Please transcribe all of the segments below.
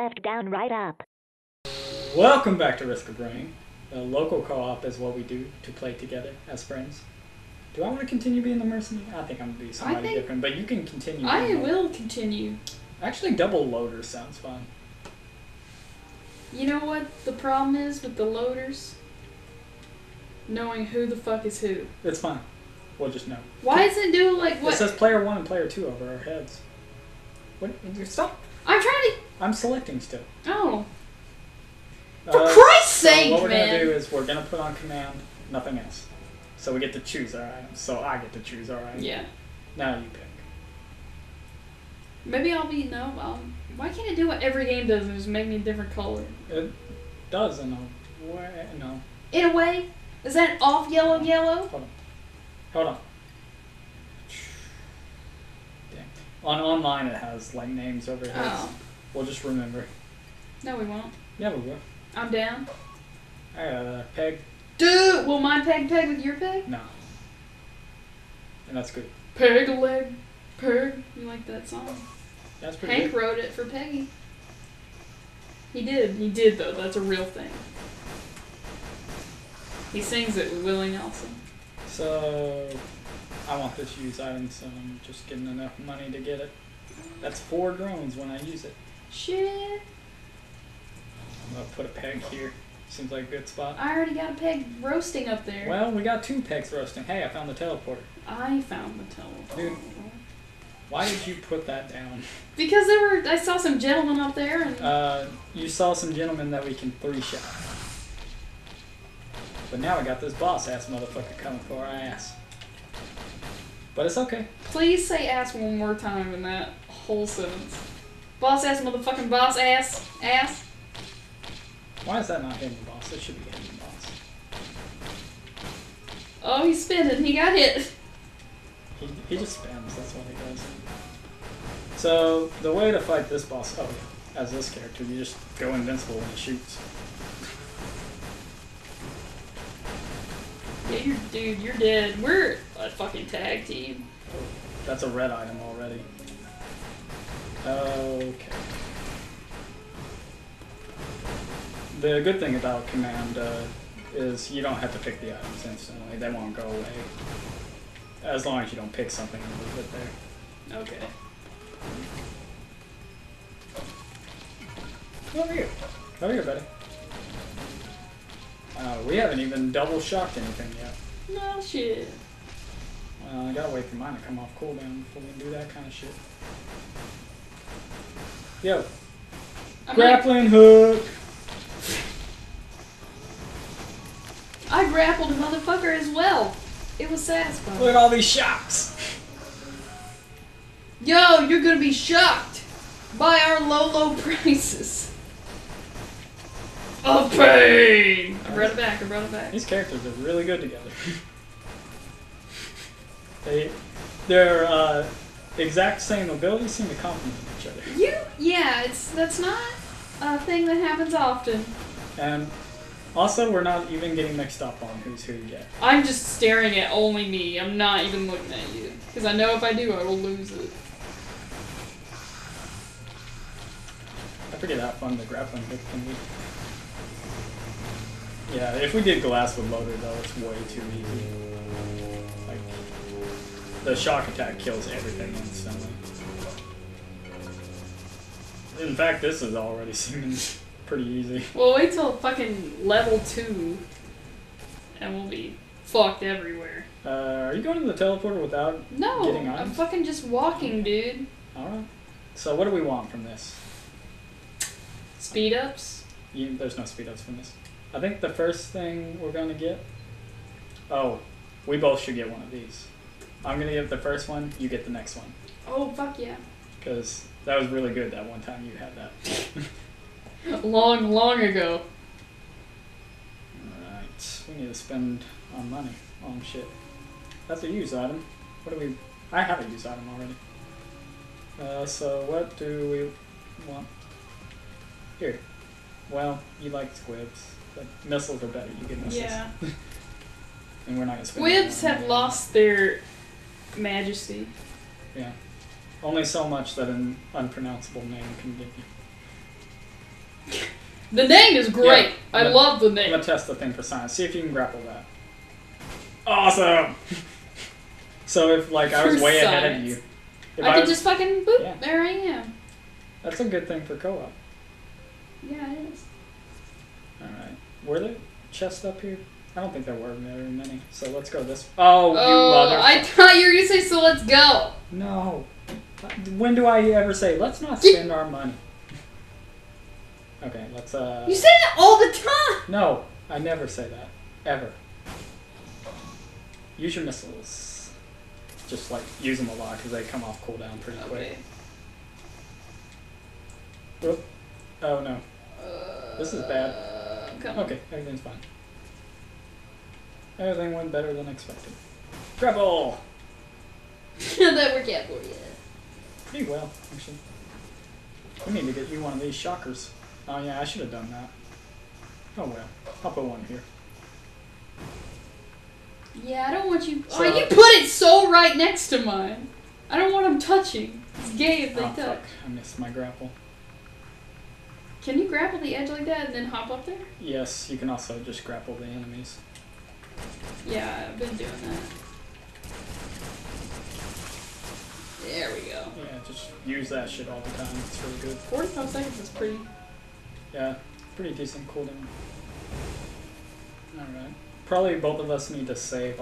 left, down, right, up. Welcome back to Risk of Brain. A local co-op is what we do to play together as friends. Do I want to continue being the mercenary? I think I'm going to be somebody different, but you can continue. I will continue. Actually, double loader sounds fun. You know what the problem is with the loaders? Knowing who the fuck is who. It's fine. We'll just know. Why does it do like what? It says player 1 and player 2 over our heads. What? Stop. I'm trying to... I'm selecting still. Oh. For Christ's sake, what we're man! going to do is we're going to put on command, nothing else. So we get to choose our items. So I get to choose our items. Yeah. Now you pick. Maybe I'll be... No, why can't it do what every game does and just make me a different color? It does in a way. No. In a way? Is that off yellow? Hold on. Dang. On online it has like names over heads. Oh. We'll just remember. No, we won't. Yeah, we will. I'm down. I got a peg. Dude! Will mine peg with your peg? No. And that's good. Peg a leg. Peg. You like that song? That's pretty Hank good. wrote it for Peggy. He did though. That's a real thing. He sings it with Willie Nelson. So I want this use item, so I'm just getting enough money to get it. That's 4 drones when I use it. Shit. I'm gonna put a peg here. Seems like a good spot. I already got a peg roasting up there. Well, we got 2 pegs roasting. Hey, I found the teleporter. I found the teleporter. Dude, why did you put that down? Because I saw some gentlemen up there and... you saw some gentlemen that we can 3-shot. But now we got this boss-ass motherfucker coming for our ass. But it's okay. Please say ass one more time in that whole sentence. Boss-ass motherfucking boss-ass. Ass. Why is that not hitting the boss? It should be hitting the boss. Oh, he's spinning. He got hit. He just spams, that's what he does. So, the way to fight this boss, as this character, you just go invincible when he shoots. Yeah, you're dead. We're a fucking tag team. Oh, that's a red item already. Okay. The good thing about command is you don't have to pick the items instantly. They won't go away. As long as you don't pick something and move it there. Okay. Over here. Over here, buddy. We haven't even double shocked anything yet. No shit. I gotta wait for mine to come off cooldown before we do that kind of shit. Yo. Grappling hook! I grappled a motherfucker as well. It was satisfying. Look at all these shocks! Yo, you're gonna be shocked by our low prices of pain. I brought it back. These characters are really good together. Their exact same abilities seem to complement each other. Yeah, that's not a thing that happens often. And also, we're not even getting mixed up on who's who yet. I'm just staring at only me. I'm not even looking at you. Because I know if I do, I will lose it. I forget how fun the grappling hook can be. Yeah, if we did glass with loader though, it's way too easy. Like, the shock attack kills everything instantly. In fact, this is already seeming pretty easy. Well, wait till fucking level 2, and we'll be fucked everywhere. Are you going to the teleporter without getting items? I'm fucking just walking, dude. Alright. So what do we want from this? Speed ups? There's no speed ups from this. I think the first thing we're going to get... Oh, we both should get one of these. I'm going to get the first one, you get the next one. Oh, fuck yeah. Because that was really good that one time you had that. long ago. Alright, we need to spend our money on shit. That's a use item. What do we... I have a use item already. So what do we want? Here. Well, you like squibs, but missiles are better. You get missiles. Yeah. And we're not going to spend Squibs have lost their majesty. Yeah. Only so much that an unpronounceable name can give you. The name is great. Yeah, I love the I'm name. gonna test the thing for science. See if you can grapple that. Awesome! So if, like, I was For way ahead of science. you... If I can was- just fucking boop. Yeah. There I am. That's a good thing for co-op. Yeah, it is. Alright. Were there chests up here? I don't think there were very many. So let's go this... Oh, you mother... I thought you were gonna say, so let's go. No. When do I ever say, let's not spend our money? Okay, let's, You say that all the time. No, I never say that. Ever. Use your missiles. Just, like, use them a lot because they come off cooldown pretty quick. Oop. Oh, no. This is bad. Come on. Okay, everything's fine. Everything went better than expected. Grapple! That worked out for you. Pretty well, actually. We need to get you one of these shockers. Oh yeah, I should have done that. Oh well, I'll put one here. Yeah, I don't want you... So- oh, you put it so right next to mine. I don't want them touching. It's gay if they Oh touch. fuck, I missed my grapple. Can you grapple the edge like that and then hop up there? Yes, you can also just grapple the enemies. Yeah, I've been doing that. There we go. Yeah, just use that shit all the time. It's really good. 45 seconds is pretty... Yeah, pretty decent cooldown. Alright. Probably both of us need to save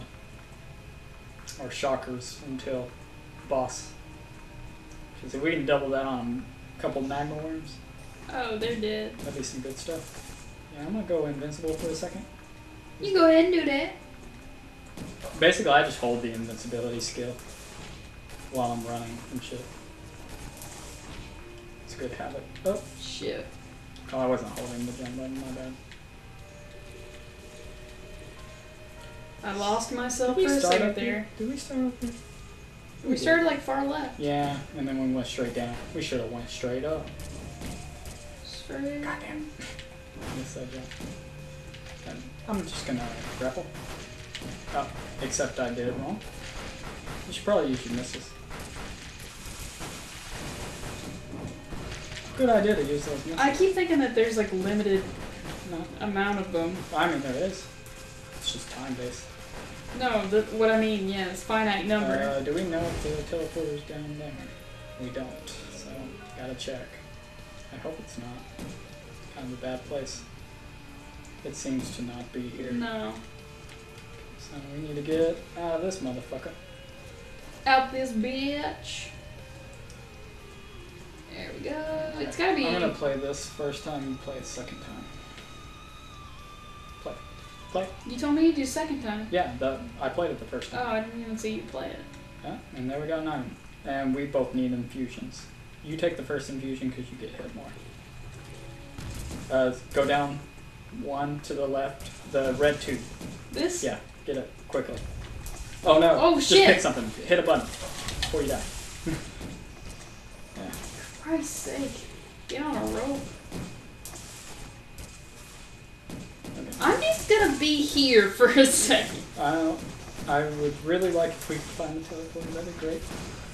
our shockers until boss. Because if we can double that on a couple magma worms, Oh, they're dead. that'd be some good stuff. Yeah, I'm gonna go invincible for a second. You go ahead and do that. Basically, I just hold the invincibility skill while I'm running and shit. It's a good habit. Oh, Shit. oh, I wasn't holding the jump button, my bad. I lost myself Did for we a start second up here? there. Did we start up here? We started like far left. Yeah, and then we went straight down. We should have went straight up. Straight. Goddamn. I missed that jump. And I'm just gonna grapple. Oh, except I did it wrong. You should probably use your missiles. Good idea to use those missiles. I keep thinking that there's like limited No, amount of them. I mean there is. It's just time based. No, what I mean, yeah, it's finite number. Do we know if the teleporter's down there? We don't, so gotta check. I hope it's not. Kind of a bad place. It seems to not be here. No. So we need to get out of this motherfucker. Out this bitch. There we go. It's gotta be. I'm gonna play this first time, you play it second time. Play. You told me to do second time. Yeah, I played it the first Oh, time. I didn't even see you play it. Yeah, and there we go, 9. And we both need infusions. You take the first infusion because you get hit more. Go down 1 to the left, the red tube. This? Yeah, get it quickly. Oh no! Oh, just shit. pick something. Hit a button before you die. Yeah. For Christ's sake. Get on a rope. Okay. I'm just gonna be here for a second. I would really like if we could find the teleporter. That'd be great.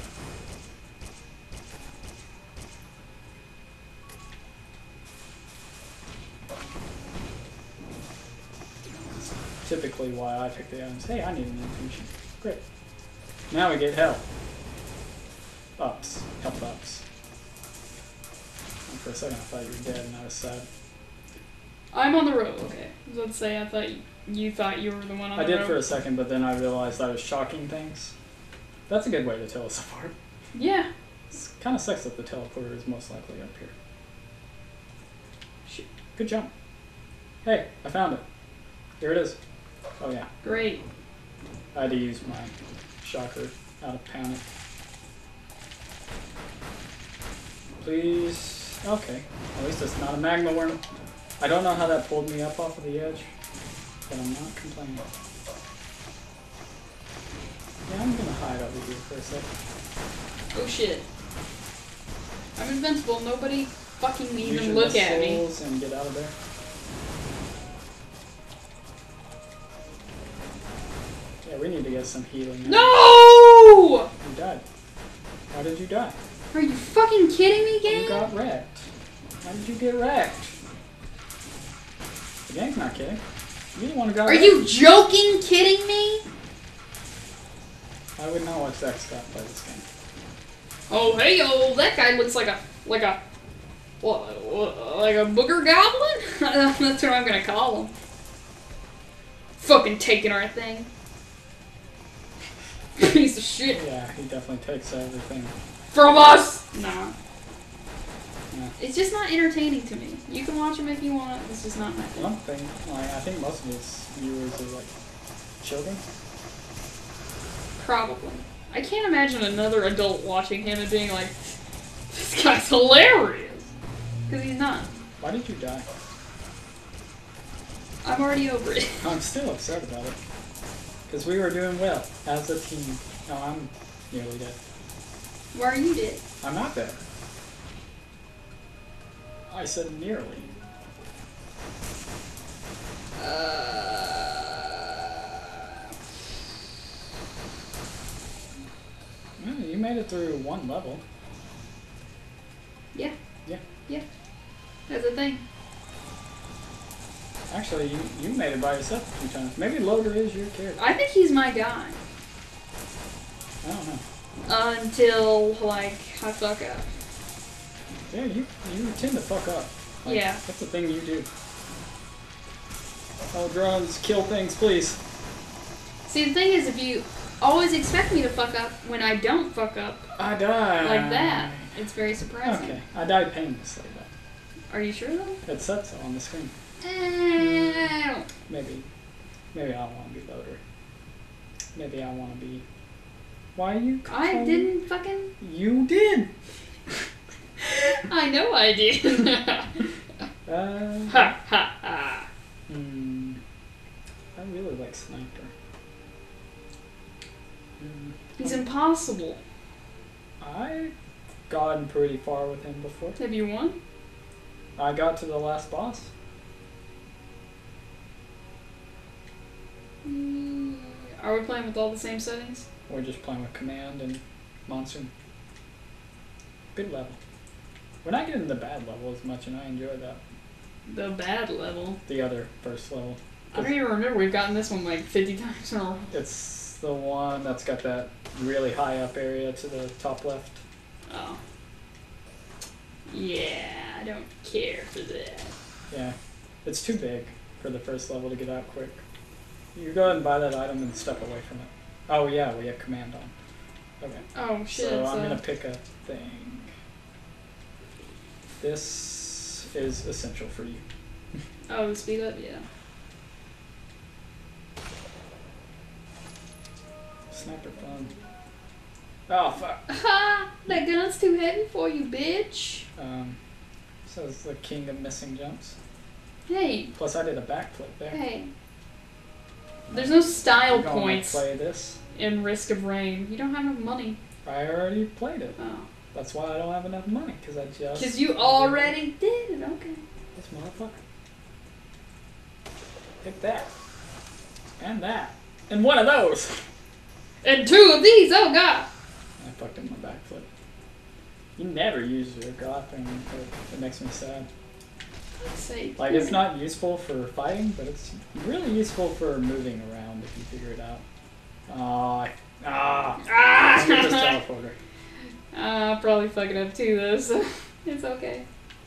Typically why I pick the items. Hey, I need an infusion. Great. Now we get health. Ups. Health ups. And for a second I thought you were dead and I was sad. I'm on the rope, okay. Let's say I thought you thought you were the one on I the did rope. for a second, but then I realized I was shocking things. That's a good way to tell us apart. Yeah. It's kind of sucks that the teleporter is most likely up here. Shit. Good jump. Hey, I found it. Here it is. Oh yeah. Great. I had to use my shocker out of panic. Please. Okay. At least it's not a magma worm. I don't know how that pulled me up off of the edge, but I'm not complaining. Yeah, I'm gonna hide over here for a second. Oh shit. I'm invincible. Nobody fucking Use even your look at me. missiles and get out of there. Yeah, we need to get some healing. No! You died. Why did you die? Are you fucking kidding me, You game? got wrecked. How did you get wrecked? The game's not kidding. You didn't want to go. Are you joking? Kidding me? I would not watch that Scott play this game. Oh hey yo, that guy looks like a booger goblin? That's what I'm gonna call him. Fucking taking our thing. Piece of shit. Yeah, he definitely takes everything. From us! Nah. Yeah. It's just not entertaining to me. You can watch him if you want. It's just not my thing. One thing, like, I think most of his viewers are like children. Probably. I can't imagine another adult watching him and being like, this guy's hilarious. Because he's not. Why did you die? I'm already over it. I'm still upset about it. Because we were doing well as a team. No, I'm nearly dead. Why are you dead? I'm not dead. I said nearly. Well, you made it through one level. Yeah. Yeah. Yeah. That's the thing. Actually, you made it by yourself a few times. Maybe Loader is your character. I think he's my guy. I don't know. Until, like, I fuck up. Yeah, you tend to fuck up. Like, yeah. That's the thing you do. Oh, drones, kill things, please. See, the thing is, if you always expect me to fuck up when I don't fuck up, I die. like that, it's very surprising. Okay, I died painlessly, though. Are you sure, though? It said so on the screen. Maybe I don't want to be Loader. Maybe I want to be... Why are you... I didn't fucking... You did! I know I did. Ha ha ha. I really like Sniper. He's impossible. I've gotten pretty far with him before. Have you won? I got to the last boss. Are we playing with all the same settings? We're just playing with Command and Monster. Good level. We're not getting the bad level as much, and I enjoy that. The bad level? The other first level. I don't even remember. We've gotten this one like 50 times in a row. It's the one that's got that really high up area to the top left. Oh. Yeah, I don't care for that. Yeah. It's too big for the first level to get out quick. You go ahead and buy that item and step away from it. Oh yeah, we have Command on. Okay. Oh shit. So I'm gonna pick a thing. This is essential for you. Oh, the speed up? Yeah. Sniper fun. Oh fuck. Ha! That gun's too heavy for you, bitch. So it's the king of missing jumps. Hey. Plus I did a backflip there. Hey. There's no style You're gonna points play this. in Risk of Rain. You don't have enough money. I already played it. Oh. That's why I don't have enough money, because I just... Because you already did it, okay. This motherfucker. Hit that. And that. And one of those! And two of these, oh god! I fucked up my backflip. You never use your grappling hook. It makes me sad. Say, Like, it's not useful for fighting, but it's really useful for moving around if you figure it out. Get this teleporter. I'll probably fuck it up too, though, so it's okay.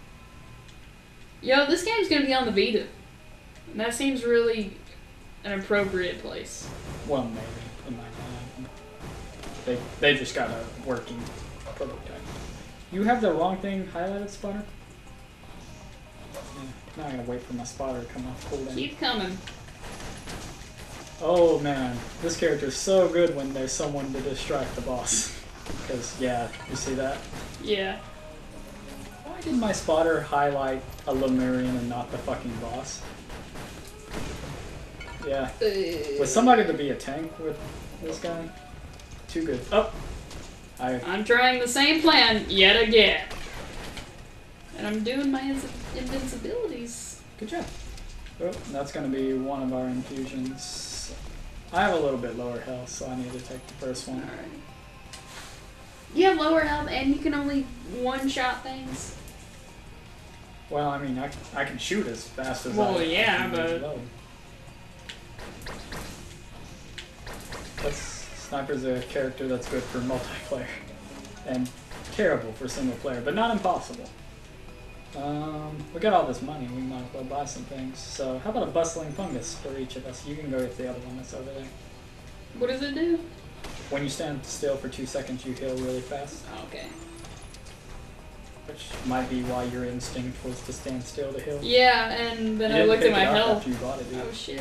Yo, this game's gonna be on the Vita. And that seems really an appropriate place. Well, maybe, in my mind. They just got a working prototype. You have the wrong thing highlighted, Spotter? Yeah, now I'm gonna wait for my spotter to come off cooldown. Keep coming. Oh man, this character is so good when there's someone to distract the boss. Because, yeah, you see that? Yeah. Why did my spotter highlight a Lemurian and not the fucking boss? Yeah. Was somebody to be a tank with this guy? Too good. Oh! I'm trying the same plan yet again. And I'm doing my invincibilities. Good job. Oh, that's going to be one of our infusions. I have a little bit lower health, so I need to take the first one. Alright. You have lower health and you can only one-shot things? Well, I mean, I can shoot as fast as Well, I yeah, can but reload. Sniper's a character that's good for multiplayer. And terrible for single player, but not impossible. We got all this money, we might as well buy some things. So, how about a bustling fungus for each of us? You can go with the other one that's over there. what does it do? When you stand still for 2 seconds, you heal really fast. Oh, okay. Which might be why your instinct was to stand still to heal. Yeah, and then You I didn't looked pick at my it up health. after you bought it, dude. Oh shit.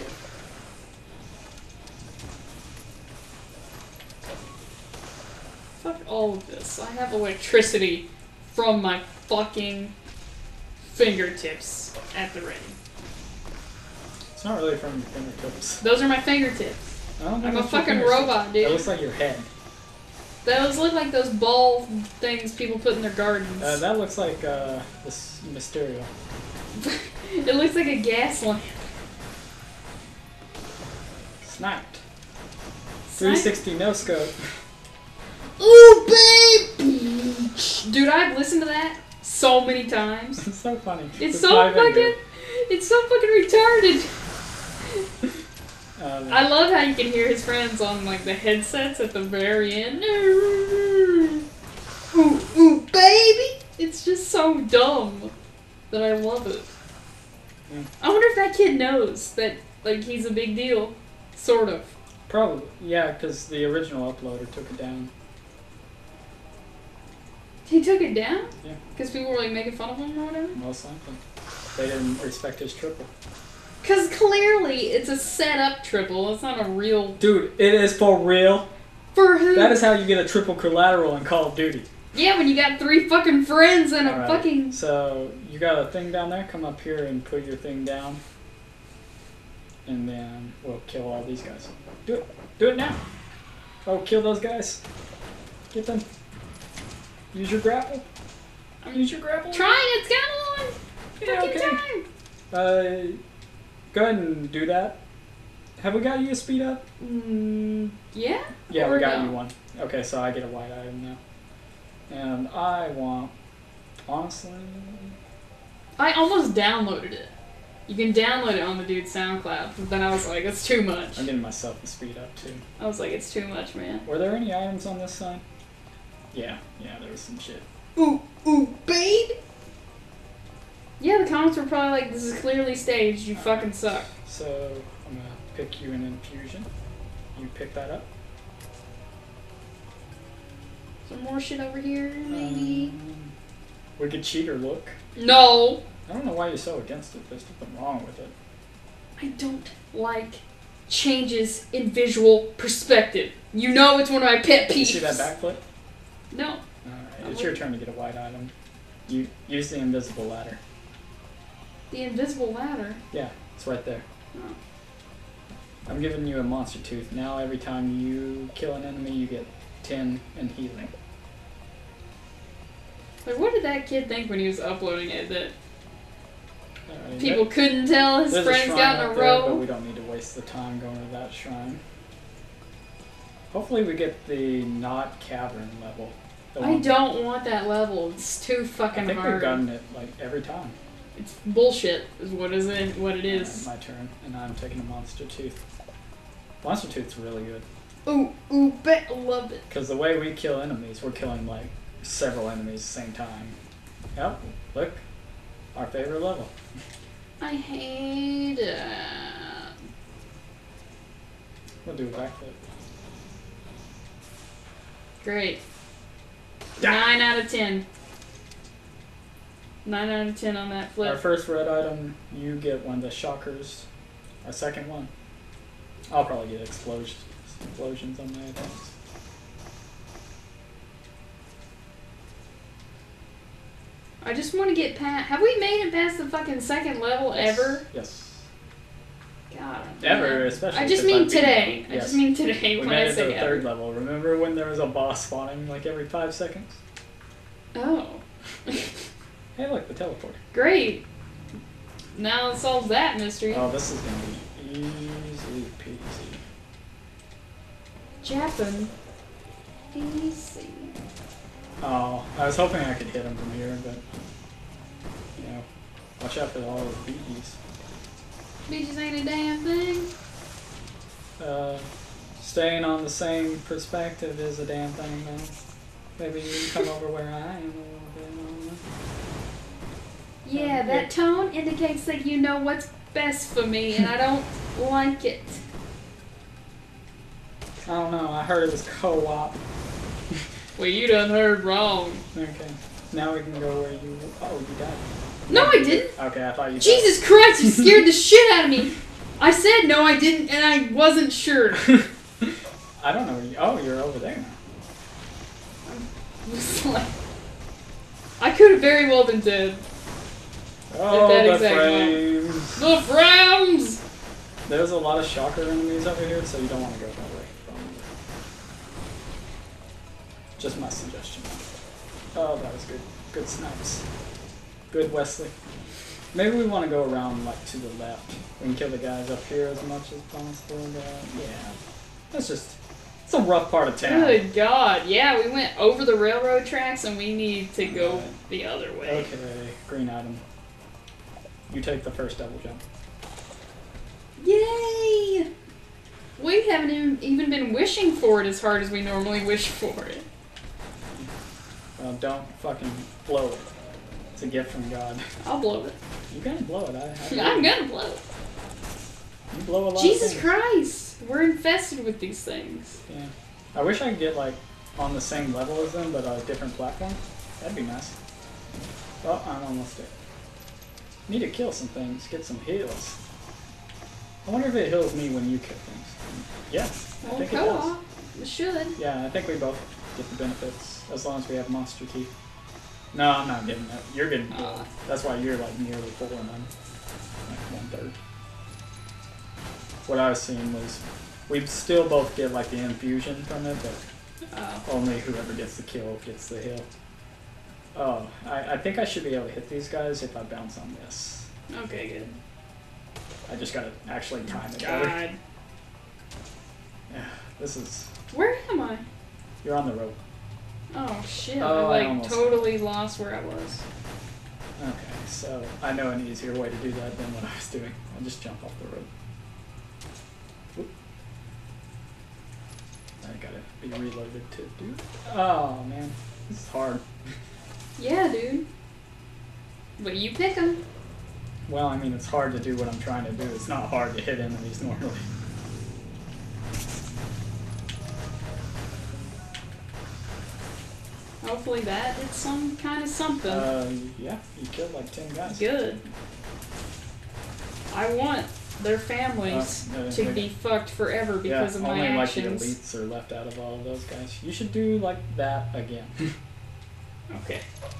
Fuck all of this. I have electricity from my fucking fingertips at the ready. It's not really from your fingertips. Those are my fingertips. I don't think I'm a it's your fucking fingertips. robot, dude. That looks like your head. Those look like those ball things people put in their gardens. That looks like this Mysterio. It looks like a gas lamp. Sniped. 360 no scope. Ooh, babe! Dude, I've listened to that so many times. It's so funny. It's so fucking retarded. I love how you can hear his friends on like the headsets at the very end. Ooh, ooh, baby! It's just so dumb that I love it. Yeah. I wonder if that kid knows that like he's a big deal. Sort of. Probably, yeah, because the original uploader took it down. He took it down? Yeah. Because people were like making fun of him or whatever? Most likely. They didn't respect his triple. Because clearly it's a set up triple. It's not a real. Dude, it is for real. For who? That is how you get a triple collateral in Call of Duty. Yeah, when you got 3 fucking friends and a Alright, fucking. so, you got a thing down there? Come up here and put your thing down. And then we'll kill all these guys. Do it. Do it now. Oh, kill those guys. Get them. Use your grapple. Use your grapple. Trying, it's got on! Yeah, Fucking okay. time! Go ahead and do that. Have we got you a speed up? Yeah? Yeah, Or we got no? you one. Okay, so I get a white item now. And I want, honestly... I almost downloaded it. You can download it on the dude's SoundCloud, but then I was like, it's too much. I'm getting myself a speed up too. I was like, it's too much, man. Were there any items on this side? Yeah, there was some shit. Ooh, babe! Yeah, the comments were probably like, this is clearly staged, you fucking suck. So, I'm gonna pick you an infusion. You pick that up. Some more shit over here, maybe? We could cheat or look. No! I don't know why you're so against it. There's nothing wrong with it. I don't like changes in visual perspective. You know it's one of my pet peeves. You see that backflip? No. Alright, it's your turn to get a white item. You use the invisible ladder. The invisible ladder? Yeah, it's right there. Oh. I'm giving you a monster tooth. Now every time you kill an enemy, you get 10 in healing. Like, what did that kid think when he was uploading it? That Alright, people couldn't tell his there's friends shrine got in up a there, row? but we don't need to waste the time going to that shrine. Hopefully we get the not cavern level. I don't want that level. It's too I fucking think hard. we've gotten it like every time. It's bullshit, is what it is. Alright, my turn, and I'm taking a monster tooth. Monster tooth's really good. Ooh, bet I love it. Because the way we kill enemies, we're killing like several enemies at the same time. Yep, look, our favorite level. I hate it. We'll do a backflip. Great. Yeah. 9 out of 10. 9 out of 10 on that Our flip. first red item, you get one of the shockers. Our second one, I'll probably get explosions on my attacks. I just want to get past. Have we made it past the fucking second level ever? Yes. God. Ever, man. especially. I just if I'm mean beating today. you. I Yes. just mean today We when I made it to say the third ever. level. Remember when there was a boss spawning like every 5 seconds? Oh. Hey, look, the teleporter. Great. Now it solves that mystery. Oh, this is gonna be easy peasy. Japan. Easy. Oh, I was hoping I could hit him from here, but you know, Watch out for all those BGs. Beaches ain't a damn thing. Staying on the same perspective is a damn thing, though. Maybe you come over where I am a little bit. Yeah, that tone indicates that you know what's best for me, and I don't like it. I don't know. I heard it was co-op. Well, you done heard wrong. Okay. Now we can go where you... Oh, you died. No, I didn't. Okay, I thought you died. Jesus Christ, you scared the shit out of me. I said no, I didn't, and I wasn't sure. I don't know where you... Oh, you're over there now. I could have very well been dead. Oh, that the exact frames. The frames! There's a lot of shocker enemies over here, so you don't want to go that way. Just my suggestion. Oh, that was good. Good snipes. Good Wesley. Maybe we want to go around like to the left. We can kill the guys up here as much as possible. Yeah. That's just... It's a rough part of town. Good God. Yeah, we went over the railroad tracks and we need to go the other way. Okay, green item. You take the first double jump. Yay! We haven't even been wishing for it as hard as we normally wish for it. Well, don't fucking blow it. It's a gift from God. I'll blow it. You gotta blow it. I'm gonna blow it. You blow a lot Jesus of things. Christ! We're infested with these things. Yeah. I wish I could get like on the same level as them, but on a different platform. That'd be nice. Oh, I'm almost there. Need to kill some things, get some heals. I wonder if it heals me when you kill things. Yes, I think it does. It should. Yeah, I think we both get the benefits as long as we have monster teeth. No, I'm not getting that. You're getting healed. That's why you're like nearly full and I'm like 1/3. What I was seeing was we still both get like the infusion from it, but only whoever gets the kill gets the heal. Oh, I think I should be able to hit these guys if I bounce on this. Okay, good. I just gotta actually time it God. better. Yeah, this is... Where am I? You're on the rope. Oh shit, Oh, I almost totally lost where I was. Okay, so I know an easier way to do that than what I was doing. I'll just jump off the rope. Whoop. I gotta be reloaded to do it. Oh man, this is hard. Yeah, dude. But you pick them. Well, I mean, it's hard to do what I'm trying to do. It's not hard to hit enemies normally. Hopefully that did some kind of something. Yeah, you killed like 10 guys. Good. I want their families to be fucked forever because of my actions. Only like the elites are left out of all of those guys. You should do like that again. Okay.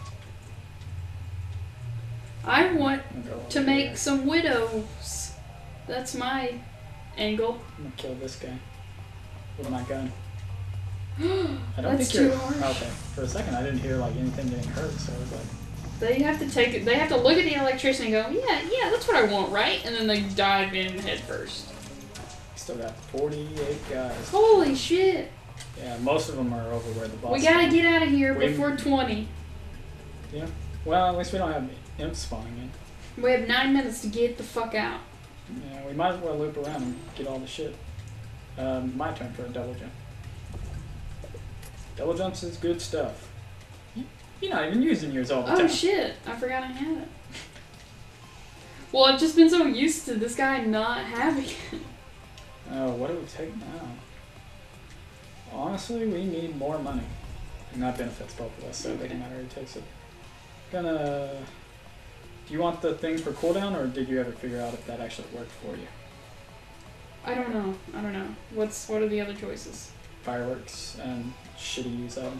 I want to make some widows. That's my angle. I'm gonna kill this guy with my gun. I don't That's think you're too harsh. okay. For a second, I didn't hear like anything getting hurt, so I was like, They have to take it. They have to look at the electrician and go, yeah, that's what I want, right? And then they dive in head first. still got 48 guys. Holy shit! Yeah, most of them are over where the boss. We gotta get out of here before 20. Yeah. Well, at least we don't have imps spawning in. We have 9 minutes to get the fuck out. Yeah, we might as well loop around and get all the shit. My turn for a double jump. Double jumps is good stuff. You're not even using yours all the time. Oh shit, I forgot I had it. Well, I've just been so used to this guy not having it. Oh, what do we take now? Honestly, we need more money. And that benefits both of us, so it doesn't matter who takes it. Do you want the thing for cooldown, or did you ever figure out if that actually worked for you? I don't know. What are the other choices? Fireworks and shitty use item.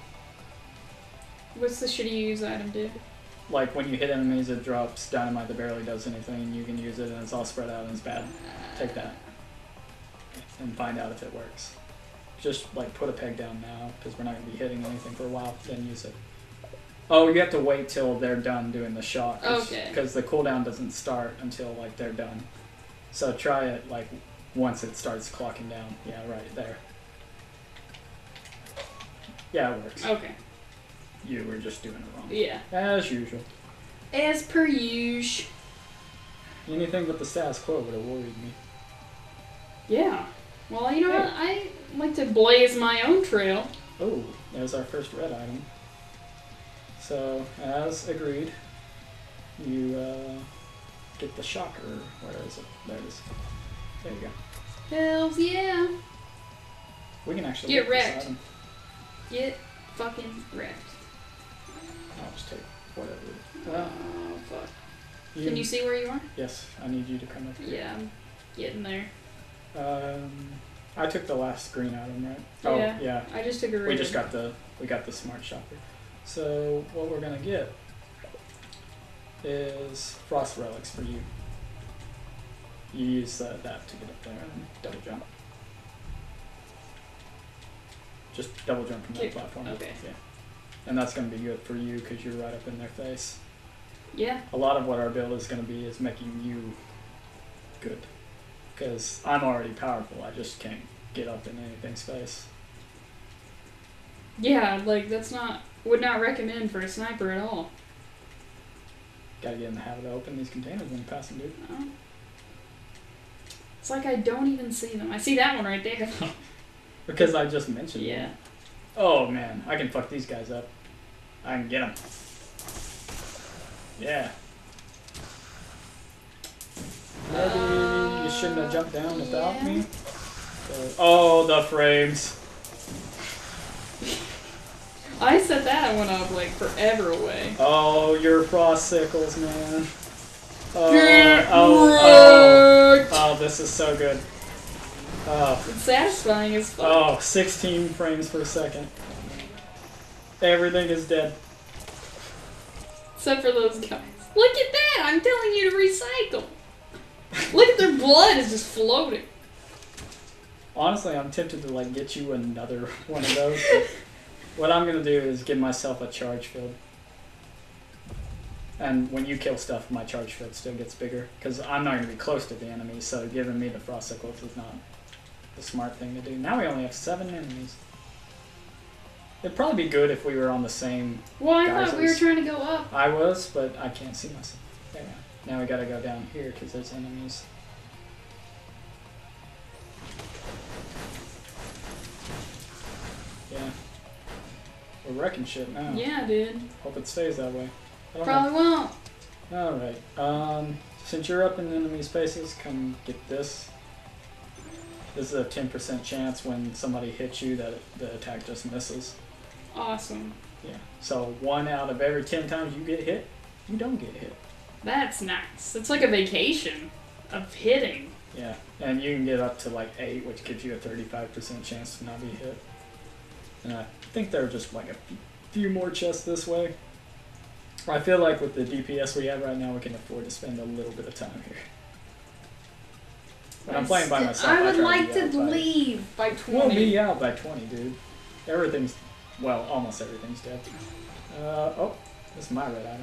What's the shitty use item do? Like when you hit enemies, it drops dynamite that barely does anything, and you can use it, and it's all spread out and it's bad. Take that and find out if it works. Just like put a peg down now, because we're not going to be hitting anything for a while, then use it. Oh, you have to wait till they're done doing the shot. Okay. Because the cooldown doesn't start until like they're done. So try it like once it starts clocking down. Yeah, right there. Yeah, it works. Okay. You were just doing it wrong. Yeah. As usual. As per usual. Anything but the status quo would have worried me. Yeah. Well, you know what? I like to blaze my own trail. Oh, there's our first red item. So, as agreed, you get the shocker. Where is it? There it is. There you go. Hells yeah. We can actually Get get this wrecked. item. Get fucking wrecked. I'll just take whatever. Oh, fuck. Can you see where you are? Yes, I need you to come up here. Yeah, I'm getting there. I took the last green item, right? Yeah. Oh, yeah. I just took a red. We got the smart shopper. So what we're gonna get is frost relics for you. You use that to get up there and double jump. Just double jump from that platform. Okay. Yeah. And that's gonna be good for you because you're right up in their face. Yeah. A lot of what our build is gonna be is making you good. Because I'm already powerful, I just can't get up in anything's face. Yeah, like would not recommend for a sniper at all. Gotta get in the habit of opening these containers when you pass them, dude. Oh. It's like I don't even see them. I see that one right there. Because I just mentioned Yeah. them. Oh man, I can fuck these guys up. I can get them. Yeah. Maybe you shouldn't have jumped down without me. Oh, the frames. I set that one up like forever away. Oh, your frost sickles, man. Get Oh, this is so good. Oh. It's satisfying as fuck. Oh, 16 frames per second. Everything is dead. Except for those guys. Look at that! I'm telling you to recycle. Look at their blood is just floating. Honestly, I'm tempted to like get you another one of those. But what I'm gonna do is give myself a charge field. And when you kill stuff, my charge field still gets bigger. Because I'm not gonna be close to the enemy, so giving me the frost sickles is not the smart thing to do. Now we only have 7 enemies. It'd probably be good if we were on the same. Well, I thought we were trying to go up. I was, but I can't see myself. There we go. Now we gotta go down here because there's enemies. Yeah. We're wrecking shit now. Yeah, dude. Hope it stays that way. Probably won't. Alright. Since you're up in enemies' faces, come get this. This is a 10% chance when somebody hits you that the attack just misses. Awesome. Yeah. So 1 out of every 10 times you get hit, you don't get hit. That's nice. It's like a vacation of hitting. Yeah. And you can get up to like 8, which gives you a 35% chance to not be hit. And I think there are just like a few more chests this way. I feel like with the DPS we have right now, we can afford to spend a little bit of time here. When I'm playing by myself, I would like to to leave by 20. We'll be out by 20, dude. Everything's, well, almost everything's dead. Oh, this is my red item.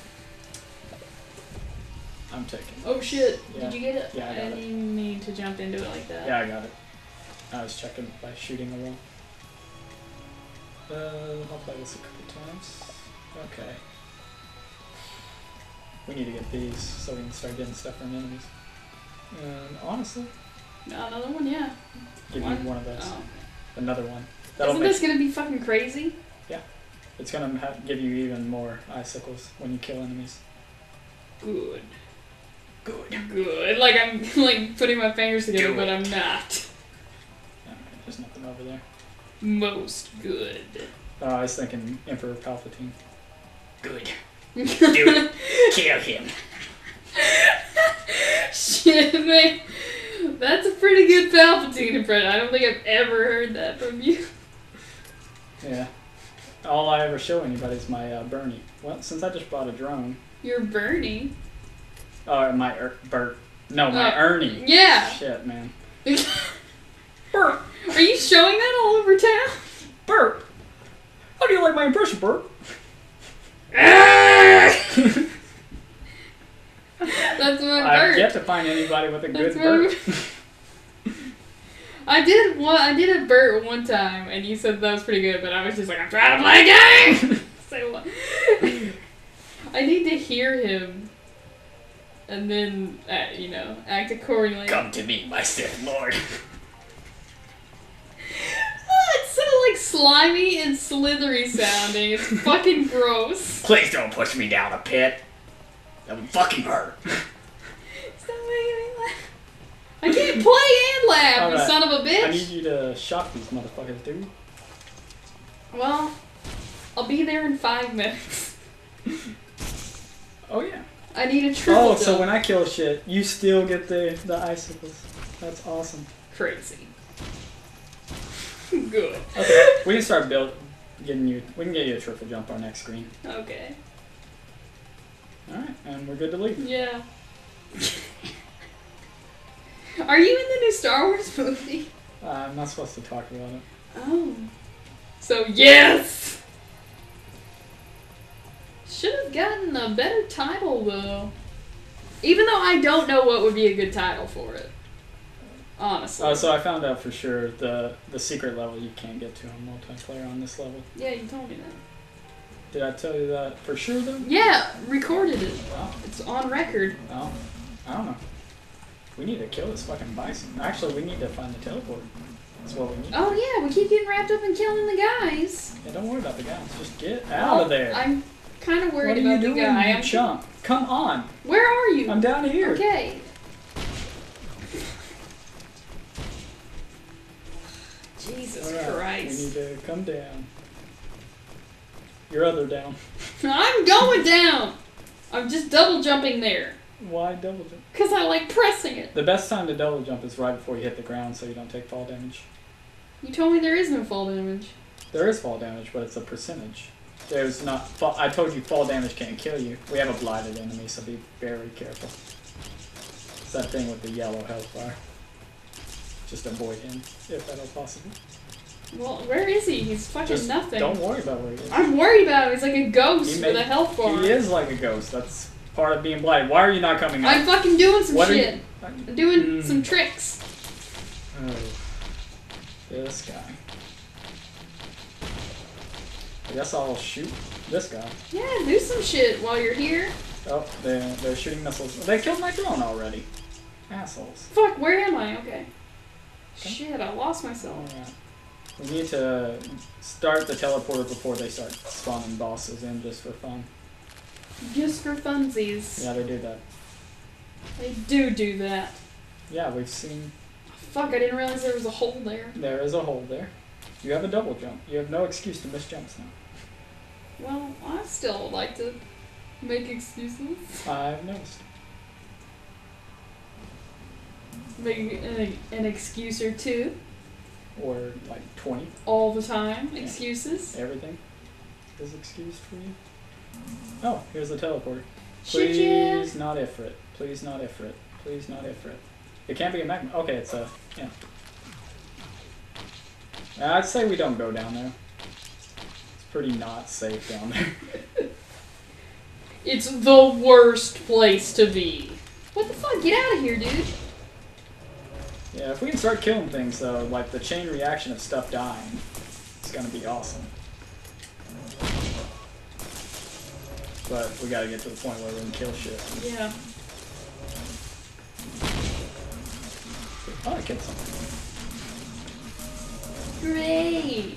I'm taking Oh this. shit, Yeah. did you get it? Yeah, I got it. didn't mean to jump into it like that. Yeah, I got it. I was checking by shooting a wall. I'll play this a couple times. Okay. We need to get these so we can start getting stuff from enemies. And honestly, Another one, yeah. give you one of those. Oh. Another one. Isn't this gonna be fucking crazy? Yeah. It's gonna give you even more icicles when you kill enemies. Good. Good. Like I'm like putting my fingers together, but I'm not. Alright, there's nothing over there. Most good. I was thinking Emperor Palpatine. Good. Do it. Kill him. Shit, man. That's a pretty good Palpatine impression. I don't think I've ever heard that from you. Yeah. All I ever show anybody is my Bernie. Well, since I just bought a drone. You're Bernie. Oh, my Bert. No, my Ernie. Yeah. Shit, man. Bert. Are you showing that all over town? Bert. How do you like my impression, Bert? That's my Bert. I've yet to find anybody with a good Bert. I did a Bert one time, and you said that was pretty good, but I was just like, I'm trying to play a game! So what? I need to hear him. And then, you know, act accordingly. Come to me, my Sith Lord. It's so like slimy and slithery sounding. It's fucking gross. Please don't push me down a pit. That would fucking hurt. Stop making me laugh. I can't play and laugh, you Alright. son of a bitch. I need you to shock these motherfuckers, dude. Well, I'll be there in 5 minutes. Oh yeah. I need a triple Oh, jump. so when I kill shit, you still get the icicles. That's awesome. Crazy. Good. Okay, we can start getting you. We can get you a triple jump on next screen. Okay. All right, and we're good to leave. Yeah. Are you in the new Star Wars movie? I'm not supposed to talk about it. Oh. So yes. Should have gotten a better title though. Even though I don't know what would be a good title for it. Honestly. So I found out for sure the secret level you can't get to on multiplayer on this level. Yeah, you told me that. Did I tell you that for sure though? Yeah, recorded it. Oh, It's on record. oh, I don't know. We need to kill this fucking bison. Actually, we need to find the teleport. That's what we need. Oh yeah, we keep getting wrapped up in killing the guys. Yeah, don't worry about the guys. Just get out of there. I'm kind of worried what are about you the doing, guy. you I'm chump? Come on. Where are you? I'm down here. Okay. Jesus All right, Christ. we need to come down. Your other down. I'm going down. I'm just double jumping there. Why double jump? Because I like pressing it. The best time to double jump is right before you hit the ground so you don't take fall damage. You told me there is no fall damage. There is fall damage, but it's a percentage. There's not. I told you fall damage can't kill you. We have a blighted enemy, so be very careful. It's that thing with the yellow health bar. Just avoid him, if at all possible. Well, where is he? He's fucking Just nothing. don't worry about where he is. I'm worried about him. He's like a ghost with a health bar. He is like a ghost. That's part of being blighted. Why are you not coming up? I'm fucking doing some What are shit. you- I'm doing some tricks. Oh, this guy. I guess I'll shoot this guy. Yeah, do some shit while you're here. Oh, they're shooting missiles. They killed my drone already. Assholes. Fuck, where am I? Okay. Shit, I lost myself. Alright. We need to start the teleporter before they start spawning bosses in just for fun. Just for funsies. Yeah, they do that. They do that. Yeah, we've seen. Fuck, I didn't realize there was a hole there. There is a hole there. You have a double jump. You have no excuse to miss jumps now. Well, I still like to make excuses. I've noticed. Make an excuse or two. Or like 20. All the time. Yeah. Excuses. Everything is excused for you. Oh, here's the teleporter. Shit, yeah. Please not Ifrit. Please not Ifrit. Please not Ifrit. It can't be a magma. Okay, it's a. Yeah. I'd say we don't go down there. It's pretty not safe down there. It's the worst place to be. What the fuck? Get out of here, dude. Yeah, if we can start killing things though, like the chain reaction of stuff dying, it's gonna be awesome. But we gotta get to the point where we can kill shit. Yeah. Oh, I killed something. Great.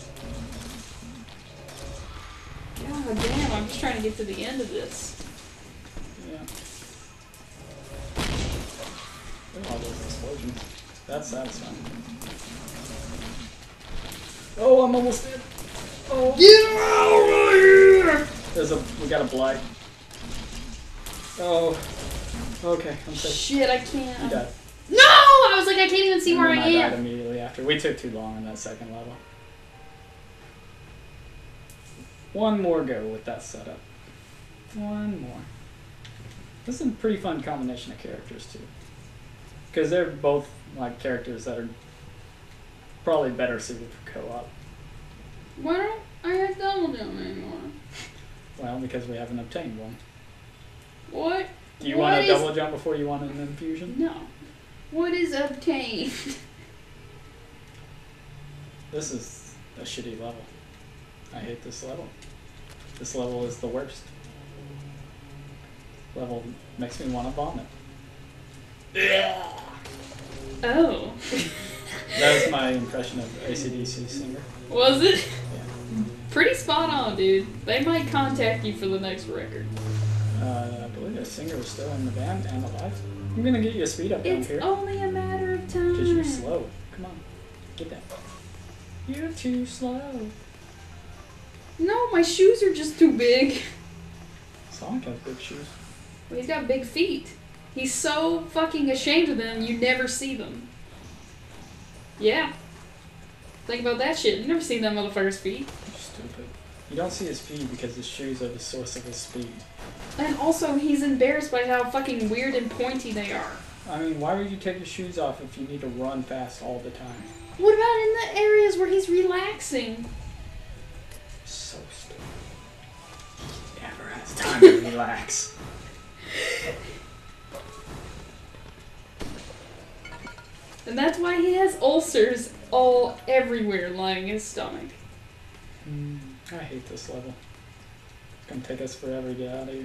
God damn, I'm just trying to get to the end of this. Yeah. Look at all those explosions. That's satisfying. Oh, I'm almost dead. Oh. Get out of here! We got a blight. Oh. Okay, I'm safe. Shit, I can't. You died. No! I was like, I can't even see where I I died am. immediately after. We took too long on that second level. One more go with that setup. One more. This is a pretty fun combination of characters too. Because they're both like characters that are probably better suited for co-op. Why don't I have double jump anymore? Well, because we haven't obtained one. What? Do you What want a is- double jump before you want an infusion? No. What is obtained? This is a shitty level. I hate this level. This level is the worst. level makes me want to vomit. Oh. That was my impression of AC/DC singer. Was it? Yeah. Pretty spot on, dude. They might contact you for the next record. I believe the singer is still in the band and alive. I'm gonna get you a speed up down It's here. only a matter of time. Because you're slow. Come on. Get that. You're too slow. No, my shoes are just too big. Sonic has big shoes. Well, he's got big feet. He's so fucking ashamed of them, you never see them. Yeah. Think about that shit. You never seen that motherfucker's feet. You're stupid. You don't see his feet because his shoes are the source of his speed. And also, he's embarrassed by how fucking weird and pointy they are. I mean, why would you take your shoes off if you need to run fast all the time? What about in the areas where he's relaxing? So stupid. He never has time to relax. And that's why he has ulcers all everywhere lining his stomach. I hate this level. It's gonna take us forever to get out of here.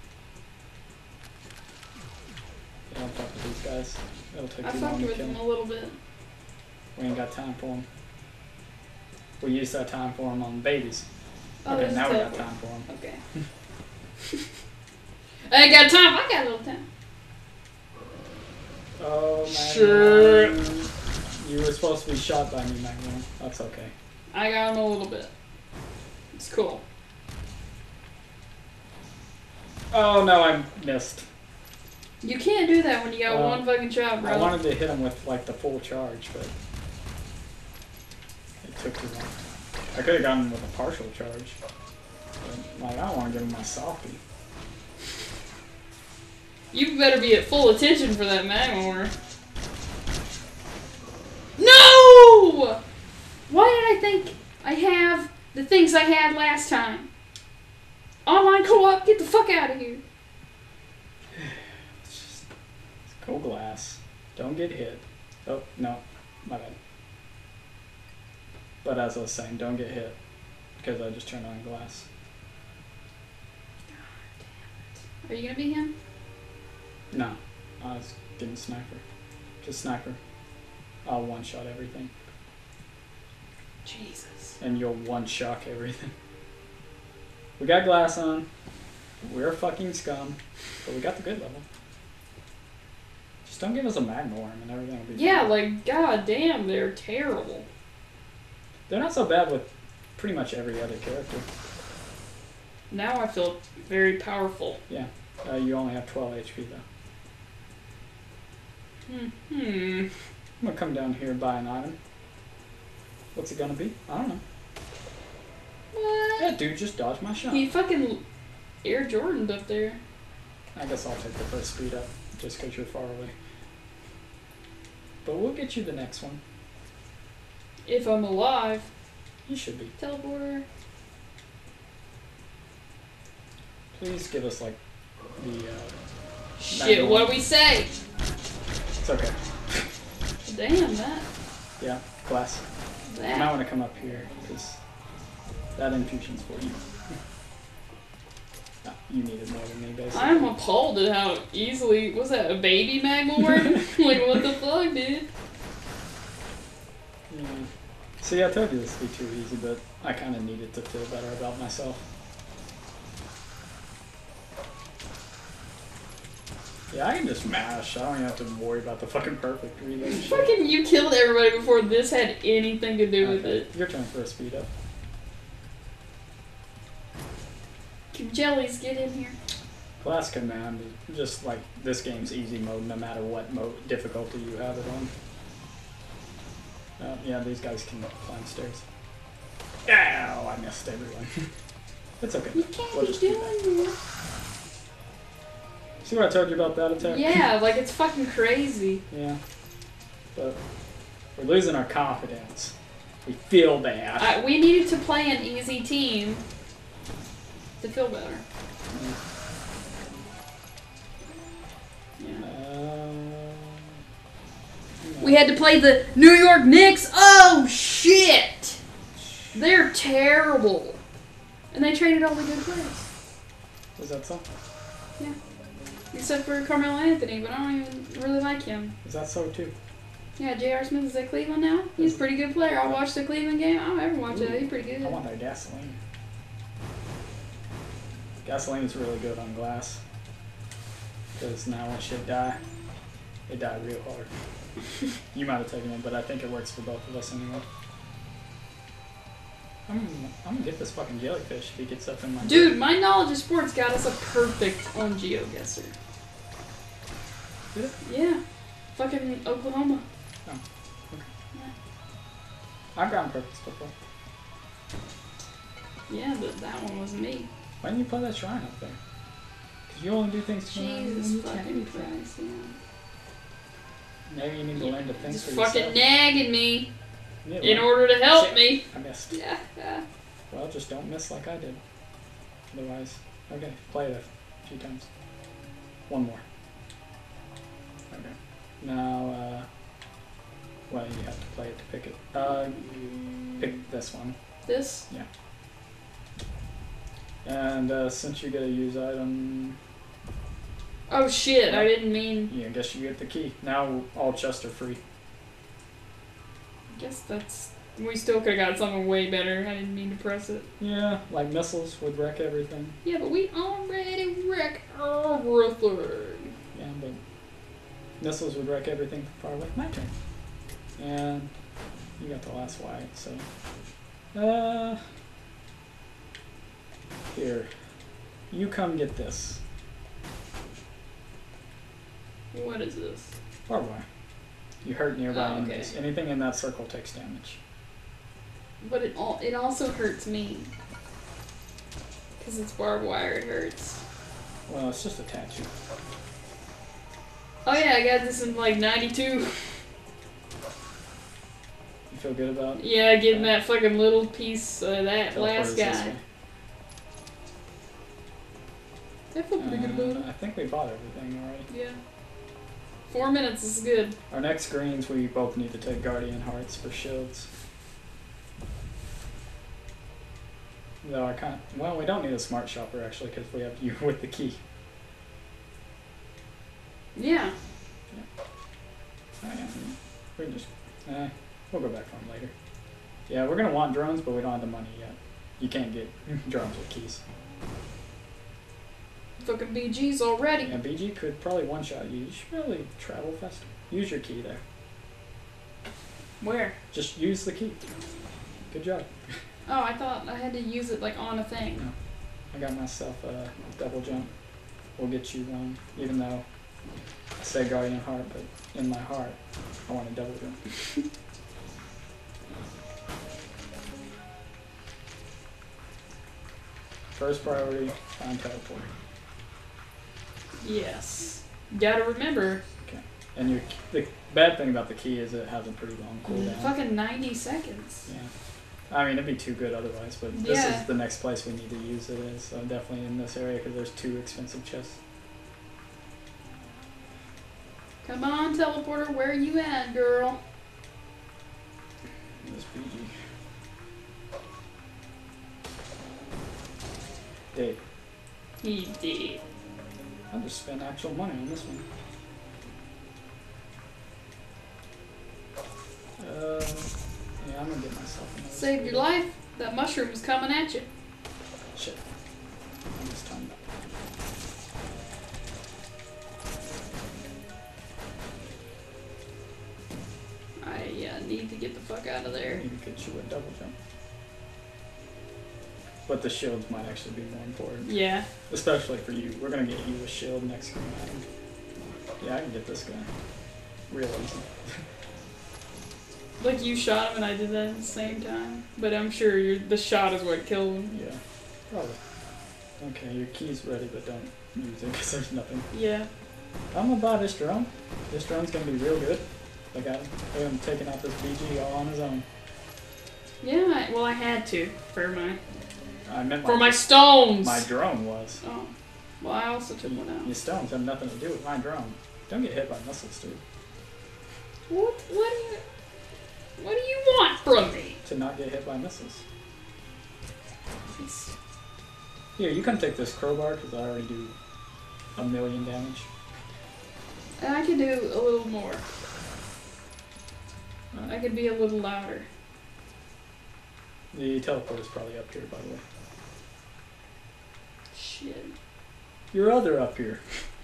Yeah, I'll talk to these guys. It'll take I too fucked long to with kill him them. a little bit. We ain't got time for them. We used that time for them on babies. Oh, Okay, there's now a we got teleport. time for them. Okay. I ain't got time. I got a little time. Oh, man. Sure. You were supposed to be shot by me, Magdalene. That's okay. I got him a little bit. It's cool. Oh, no, I missed. You can't do that when you got one fucking shot, bro. I wanted to hit him with, like, the full charge, but it took too long. I could have gotten him with a partial charge. But, like, I don't want to give him my softie. You better be at full attention for that Magmor. No! Why did I think I have the things I had last time? Online co-op, get the fuck out of here. It's cool glass. Don't get hit. Oh, no. My bad. But as I was saying, don't get hit. Because I just turned on glass. Are you gonna be him? No. I was getting sniper. Just sniper. I'll one-shot everything. Jesus. And you'll one-shock everything. We got glass on. We're fucking scum. But we got the good level. Just don't give us a Magmorm and everything will be Yeah, fine. like, god damn, they're terrible. They're not so bad with pretty much every other character. Now I feel very powerful. Yeah. You only have 12 HP though. I'm gonna come down here and buy an item. What's it gonna be? I don't know. What? Yeah, dude, just dodge my shot. He fucking Air Jordaned up there. I guess I'll take the first speed up, just because you're far away. But we'll get you the next one. If I'm alive. You should be. Teleporter. Please give us, like, the, Shit, Magmorm. what do we say? It's okay. Damn, that. Yeah, glass. You might That. want to come up here, because that infusion's for you. You need it more than me, basically. I'm appalled at how easily. Was that a baby Magmor? Like, what the fuck, dude? Yeah. See, I told you this would be too easy, but I kind of needed to feel better about myself. Yeah, I can just mash. I don't even have to worry about the fucking perfect relay shit. Fucking you killed everybody before this had anything to do with Okay, it. your turn for a speed up. Jellies, get in here. Class command is just like this game's easy mode, no matter what mode difficulty you have it on. Yeah, these guys can climb stairs. Ow, I missed everyone. It's okay. You can't We'll be just do doing that. this. See what I told you about that attack? Yeah, like it's fucking crazy. Yeah. But we're losing our confidence. We feel bad. We needed to play an easy team to feel better. We had to play the New York Knicks. Oh shit! They're terrible. And they traded all the good players. Was that so? Yeah. Except for Carmelo Anthony, but I don't even really like him. Is that so too? Yeah, J.R. Smith is at Cleveland now. He's a pretty good player. I watched the Cleveland game. I don't ever watch it. He's pretty good. I want that gasoline. Gasoline is really good on glass. Because now when shit die, it die real hard. You might have taken it, but I think it works for both of us anyway. I'm gonna get this fucking jellyfish if he gets up in my... Dude, my knowledge of sports got us a perfect on GeoGuessr. Did it? Yeah. Fucking Oklahoma. Oh, okay. Yeah. I've gotten perfects before. Yeah, but that one wasn't me. Why didn't you put that shrine up there? Because you only do things to Jesus fucking Christ, yeah. Maybe you need to learn to think just for yourself. fucking nagging me Yeah, in order to help shit. me. I missed. Yeah. Well, just don't miss like I did. Otherwise, okay, play it a few times. One more. Okay. Now, well, you have to play it to pick it. Pick this one. This? Yeah. And since you get a use item... Oh shit, I didn't mean... Yeah, I guess you get the key. Now all chests are free. I guess that's... We still could've got something way better. I didn't mean to press it. Yeah, like missiles would wreck everything. Yeah, but we already wrecked everything. Yeah, but missiles would wreck everything from far away. My turn. And you got the last white, so... Here. You come get this. What is this? Barbed wire. You hurt nearby Oh, okay. enemies. Anything in that circle takes damage. But it also hurts me. Because it's barbed wire, it hurts. Well, it's just a tattoo. Oh yeah, I got this in like 92. You feel good about it? Yeah, getting that fucking little piece of that last Teleporters this guy. way. I feel pretty good about it. I think we bought everything already. Yeah. 4 minutes is good. Our next greens, we both need to take Guardian Hearts for shields. Though I can't. Well, we don't need a smart shopper actually, because we have you with the key. Yeah. Oh, yeah. We can just. We'll go back for them later. Yeah, we're gonna want drones, but we don't have the money yet. You can't get drones with keys. Fucking BG's already. Yeah, BG could probably one-shot you. You should probably travel faster. Use your key there. Where? Just use the key. Good job. Oh, I thought I had to use it like on a thing. No. I got myself a double jump. We'll get you one, even though I say Guardian Heart, but in my heart, I want a double jump. First priority, find teleport. Yes. Gotta remember. Okay. And the bad thing about the key is it has a pretty long cooldown. Fucking 90 seconds. Yeah. I mean, it'd be too good otherwise, but this Yeah. is the next place we need to use it in, so definitely in this area because there's 2 expensive chests. Come on, teleporter, where you at, girl? This BG. Dave. He did. I'll just spend actual money on this one. Yeah, I'm gonna get myself another. Saved your life. That mushroom was coming at you. Shit. I'm just talking about. I need to get the fuck out of I there. need to get you a double jump. But the shields might actually be more important. Yeah. Especially for you. We're gonna get you a shield next game. Yeah, I can get this guy. Real easy. Like you shot him and I did that at the same time. But I'm sure the shot is what killed him. Yeah, probably. Okay, your key's ready, but don't use it because there's nothing. Yeah. I'm gonna buy this drone. This drone's gonna be real good. Look at him taking out this BG all on his own. Yeah, well I had to for my stones. My drone was. Oh. Well, I also took one out. Your stones have nothing to do with my drone. Don't get hit by missiles, dude. What do you want from me? To not get hit by missiles. Here, you can take this crowbar because I already do 1 million damage. And I could do a little more. I could be a little louder. The teleport is probably up here, by the way. Shit. Your other up here.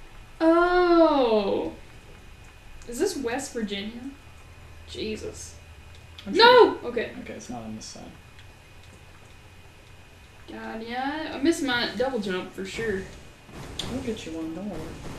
Oh! Is this West Virginia? Jesus. I'm No! sure. Okay. Okay, it's not on this side. God, yeah. I missed my double jump for sure. We'll get you one, don't worry.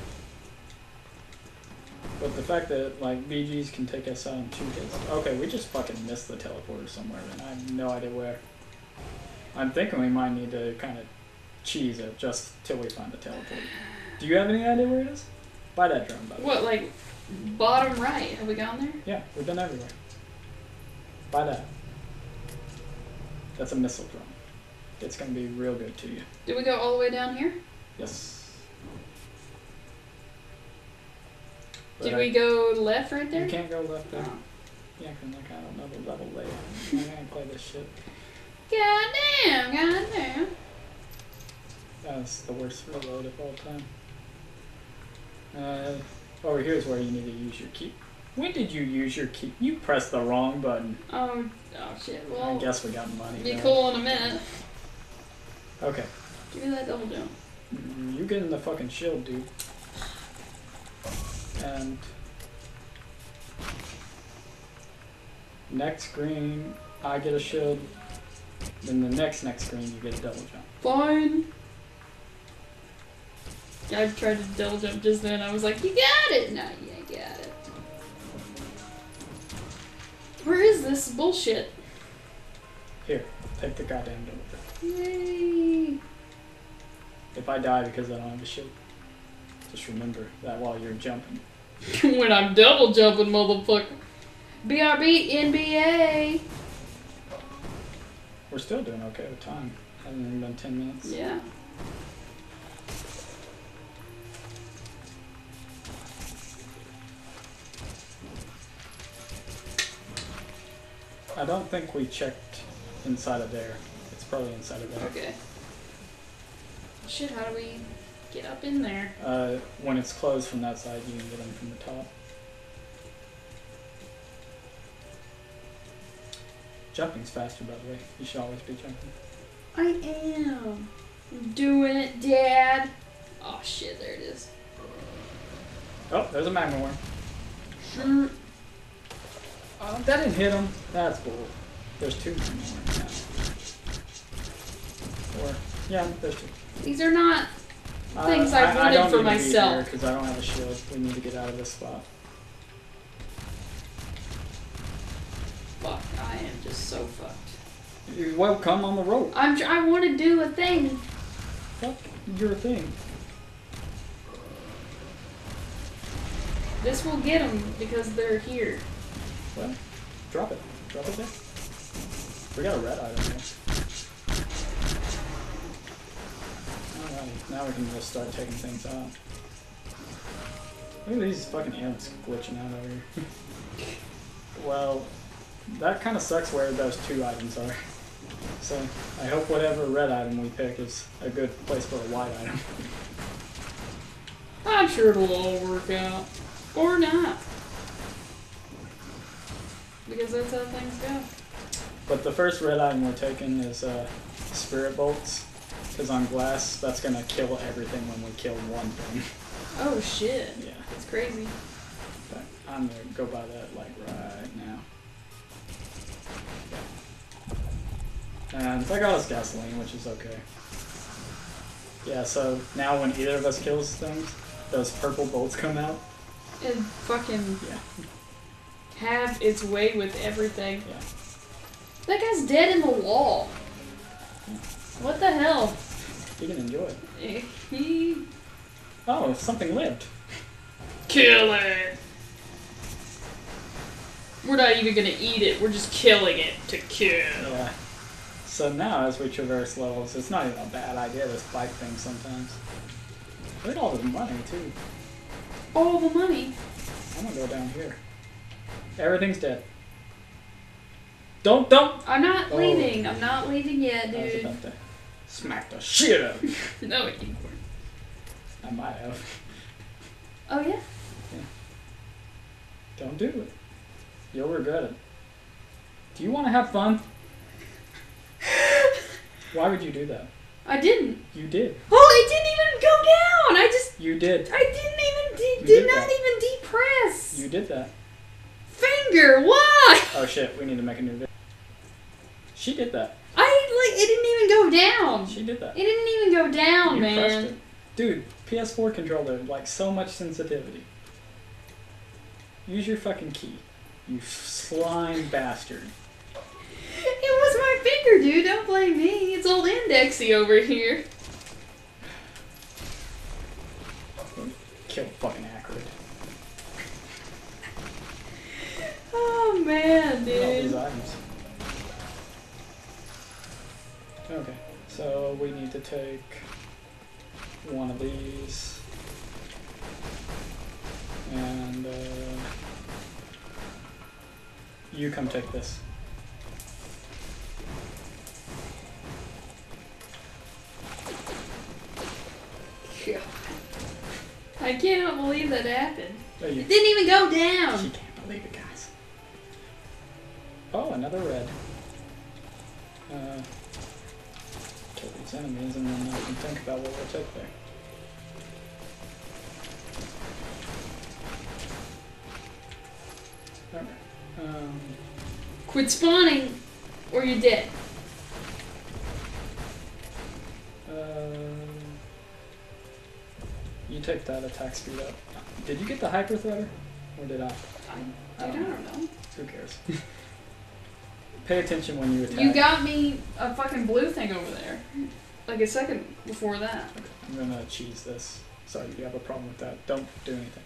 But the fact that, like, BGs can take us out in 2 hits. Okay, we just fucking missed the teleporter somewhere, and I have no idea where. I'm thinking we might need to kind of cheese it just till we find the teleporter. Do you have any idea where it is? Buy that drone, by the way. What, like, bottom right? Have we gone there? Yeah, we've been everywhere. Buy that. That's a missile drone. It's gonna be real good to you. Did we go all the way down here? Yes. Did we go left right there? You can't go left there. Oh. Yeah, cause like I don't know the level layout. I can't play this shit. Goddamn. That's the worst reload of all time. Over here is where you need to use your key. When did you use your key? You pressed the wrong button. Oh shit. Well, I guess we got money. Be now. cool in a minute. Okay. Give me that double jump. You get in the fucking shield, dude. And next screen, I get a shield. Then the next screen, you get a double jump. Fine. I tried to double jump just then. I was like, you got it! No, you ain't got it. Where is this bullshit? Here, take the goddamn double jump. Yay! If I die because I don't have a shield, just remember that while you're jumping. When I'm double jumping, motherfucker. BRB, NBA! We're still doing okay with time. Hasn't even been 10 minutes. Yeah. I don't think we checked inside of there. It's probably inside of there. Okay. Shit, how do we get up in there? When it's closed from that side, you can get in from the top. Jumping's faster, by the way. You should always be jumping. I am. I'm doing it, Dad. Oh shit, there it is. Oh, there's a magma worm. Sure. That didn't hit him. That's bull. There's 2 magma worms now. Or, yeah, there's 2. These are not things I wanted for myself. Because I don't have a shield. We need to get out of this spot. Fuck, I am just so fucked. You're welcome on the rope. I want to do a thing. Fuck your thing. This will get them because they're here. Well, drop it. Drop it there. We got a red item here. Alright, now we can just start taking things out. Look at these fucking ants glitching out over here. Well, that kind of sucks where those 2 items are. So, I hope whatever red item we pick is a good place for a white item. I'm sure it'll all work out. Or not. Because that's how things go. But the first red item we're taking is spirit bolts. Because on glass, that's going to kill everything when we kill one thing. Oh shit. Yeah. That's crazy. But I'm going to go buy that like right now. And that got us gasoline, which is okay. Yeah, so now when either of us kills things, those purple bolts come out. And fucking Yeah. have its way with everything. Yeah. That guy's dead in the wall. Yeah. What the hell? You can enjoy it. He Oh, something lived. kill it. We're not even gonna eat it. We're just killing it to kill. Yeah. So now as we traverse levels, it's not even a bad idea to spike things sometimes. Look at all the money too. All the money. I'm gonna go down here. Everything's dead. Don't! I'm not Oh. leaving. I'm not leaving yet, I was dude. about to smack the shit out of you. No, you weren't. I might have. Oh yeah? Don't do it. You'll regret it. Do you want to have fun? Why would you do that? I didn't. You did. Oh, it didn't even go down! You did. I didn't even, did not that. even depress! You did that. Finger, why? Oh shit, we need to make a new video. She did that. It didn't even go down. She did that. It didn't even go down, You crushed man. it. Dude, PS4 controller, like so much sensitivity. Use your fucking key. You slime bastard. It was my finger, dude. Don't blame me. It's old Indexy over here. Kill fucking Acrid. Oh man, Look at all these dude. items. Okay, so we need to take one of these. And you come take this. God. I cannot believe that happened. Oh, you. It didn't even go down. She can't believe it, guys. Oh, another red. Kill these enemies and then I can think about what we'll take there. Okay. Quit spawning, or you're dead. You take that attack speed up. Did you get the hyper threader? Or did I? I don't know. Who cares? Pay attention when you attack. You got me a fucking blue thing over there. Like a second before that. Okay, I'm gonna cheese this. Sorry, you have a problem with that. Don't do anything.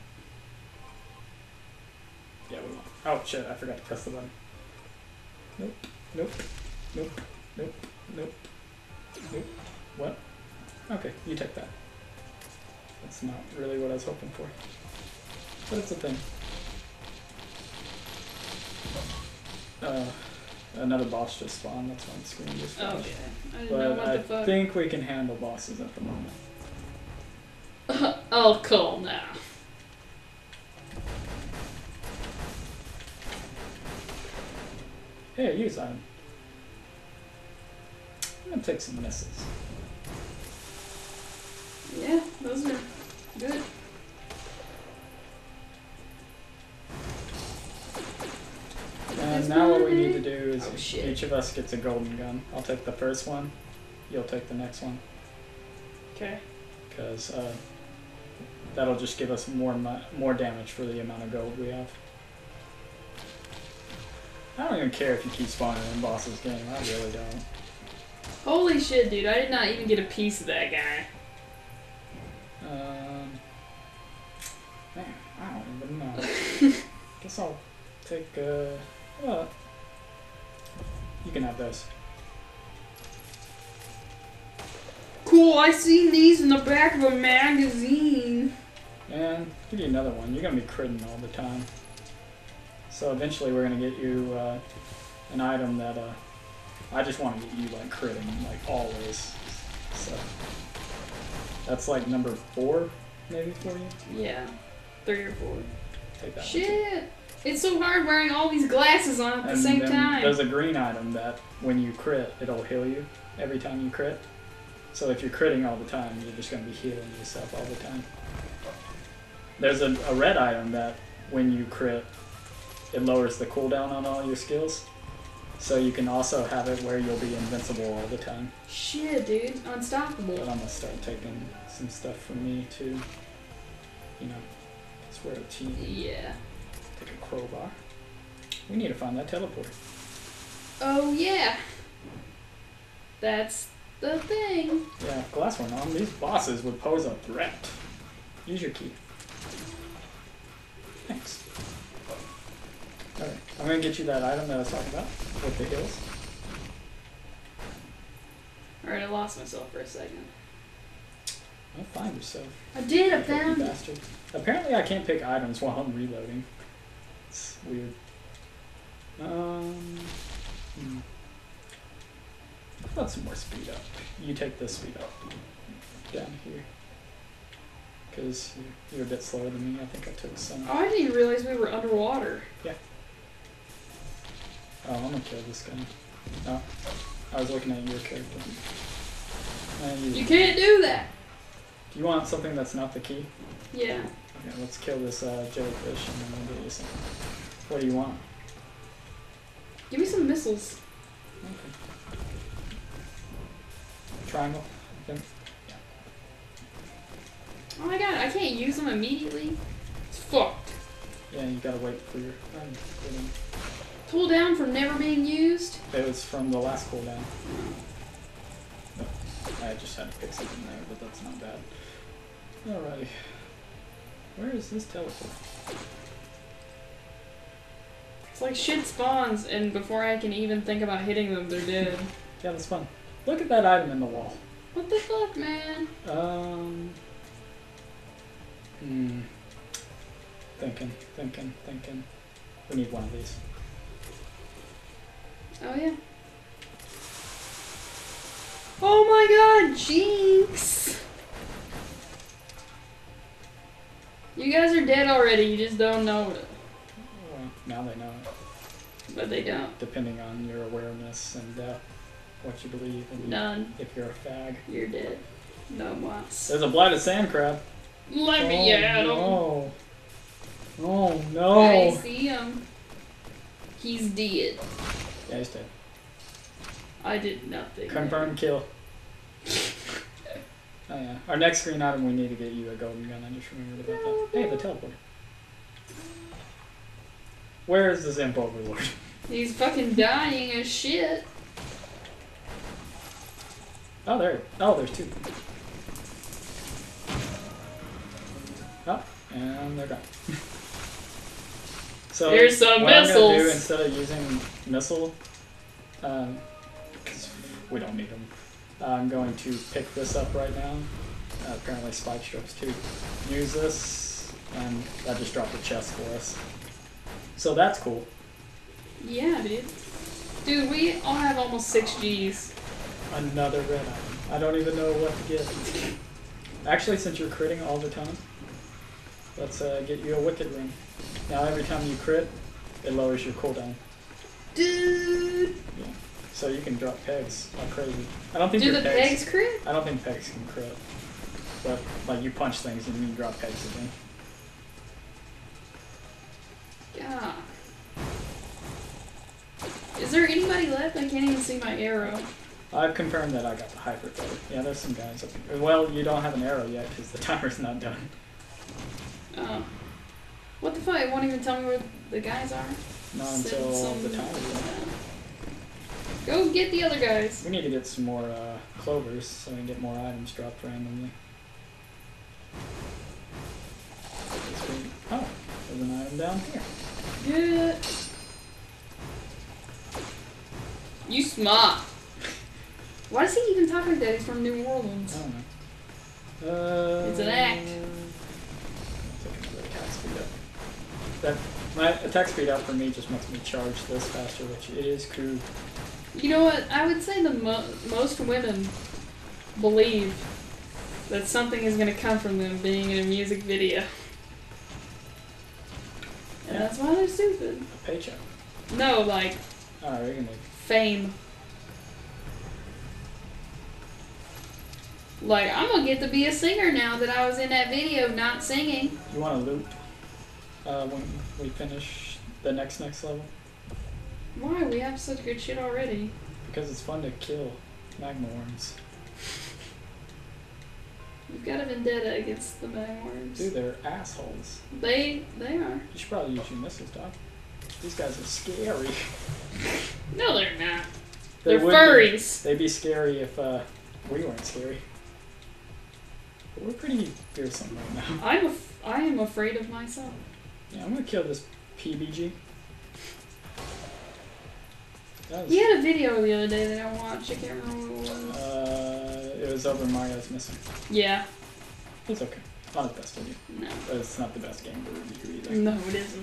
Yeah, we won't. Oh shit, I forgot to press the button. Nope. Nope. Nope. Nope. Nope. Nope. What? Okay, you take that. That's not really what I was hoping for. But it's a thing. Another boss just spawned, that's why I'm screen just Oh flashed. yeah. I didn't know But what the I fuck. think we can handle bosses at the moment. Oh, cool now. Hey, use item. I'm gonna take some misses. Yeah, those are good. And now what we need to do is Oh, shit. each of us gets a golden gun. I'll take the first one, you'll take the next one. Okay. Because that'll just give us more damage for the amount of gold we have. I don't even care if you keep spawning in bosses game, I really don't. Holy shit, dude. I did not even get a piece of that guy. Man, I don't even know. Guess I'll take, well, you can have those. Cool, I seen these in the back of a magazine. And give you another one. You're gonna be critting all the time. So eventually we're gonna get you an item that I just want to get you like critting like always. So that's like number 4 maybe for you. Yeah, 3 or 4. Take that one Shit! It's so hard wearing all these glasses on at too. the And same then time. there's a green item that when you crit, it'll heal you every time you crit. So if you're critting all the time, you're just gonna be healing yourself all the time. There's a red item that when you crit, it lowers the cooldown on all your skills. So you can also have it where you'll be invincible all the time. Shit, dude. Unstoppable. But I'm gonna start taking some stuff from me too. You know, that's where it's cheating. Yeah. Take a crowbar. We need to find that teleporter. Oh, yeah. That's the thing. Yeah, if glass went on, these bosses would pose a threat. Use your key. Thanks. Alright, I'm gonna get you that item that I was talking about with the heals. Alright, I lost myself for a second. I'll find yourself. I did, I You found it. bastard. Apparently I can't pick items while I'm reloading. It's weird. How about some more speed up? You take this speed up. Down here. because you're a bit slower than me. I think I took some. Oh, I didn't even realize we were underwater. Yeah. Oh, I'm gonna kill this guy. Oh, I was looking at your character. You can't do that! Do you want something that's not the key? Yeah. Okay, let's kill this jellyfish and then we'll get you something. What do you want? Give me some missiles. Okay. Triangle, I think. Yeah. Oh my god, I can't use them immediately. It's fucked. Yeah, you gotta wait for your Cooldown for never being used? It was from the last cooldown. No, I just had to pick something there, but that's not bad. Alrighty. Where is this teleport? It's like shit spawns, and before I can even think about hitting them, they're dead. Yeah, that's fun. Look at that item in the wall. What the fuck, man? Thinking. We need one of these. Oh, yeah. Oh my god, Jinx! You guys are dead already, you just don't know it. Well, now they know it. But they don't. Depending on your awareness and what you believe. And None. if you're a fag. You're dead. No mas. There's a blighted sand crab. Let me at him. No. Oh no. I see him. He's dead. Yeah, he's dead. I did nothing. Confirm kill. Oh yeah. Our next green item, we need to get you a golden gun. I just remembered about that. Hey, the teleporter. Where is the Zimp Overlord? He's fucking dying as shit. Oh, there. Oh, there's two. Oh, and they're gone. So here's some what missiles. I'm gonna do instead of using missile, because we don't need them, I'm going to pick this up right now. Apparently spike strips too. Use this, and that just dropped a chest for us. So that's cool. Yeah, dude. Dude, we all have almost 6 Gs. Another red item. I don't even know what to get. Actually, since you're critting all the time, let's get you a Wicked Ring. Now every time you crit, it lowers your cooldown. Dude! Yeah. So you can drop pegs like crazy. I don't think Do the pegs crit? I don't think pegs can crit. But like you punch things and you drop pegs again. God. Is there anybody left? I can't even see my arrow. I've confirmed that I got the hyper throw. Yeah, there's some guys up here. Well, you don't have an arrow yet because the timer's not done. Oh. What the fuck? It won't even tell me where the guys are? Not until the timer's done. Go get the other guys. We need to get some more clovers so we can get more items dropped randomly. Oh, there's an item down here. Yeah. You smart. Why does he even talk like that? He's from New Orleans. I don't know. It's an act. Attack speed up. My attack speed up for me just makes me charge this faster, which is cool. You know what? I would say the most women believe that something is going to come from them being in a music video. And that's why they're stupid. A paycheck. No, like fame. Like, I'm gonna get to be a singer now that I was in that video not singing. You want to loot when we finish the next level? Why? We have such good shit already. Because it's fun to kill magma worms. We've got a vendetta against the magworms. Dude, they're assholes. They are. You should probably use your missiles, dog. These guys are scary. No, they're not. They They're furries. They'd be scary if we weren't scary. But we're pretty fearsome right now. I am afraid of myself. Yeah, I'm gonna kill this PBG. He had a video the other day that I watched. I can't remember what it was. It was over Mario's Missing. Yeah. It's okay. Not the best video. No. But it's not the best game to review either. No, it isn't.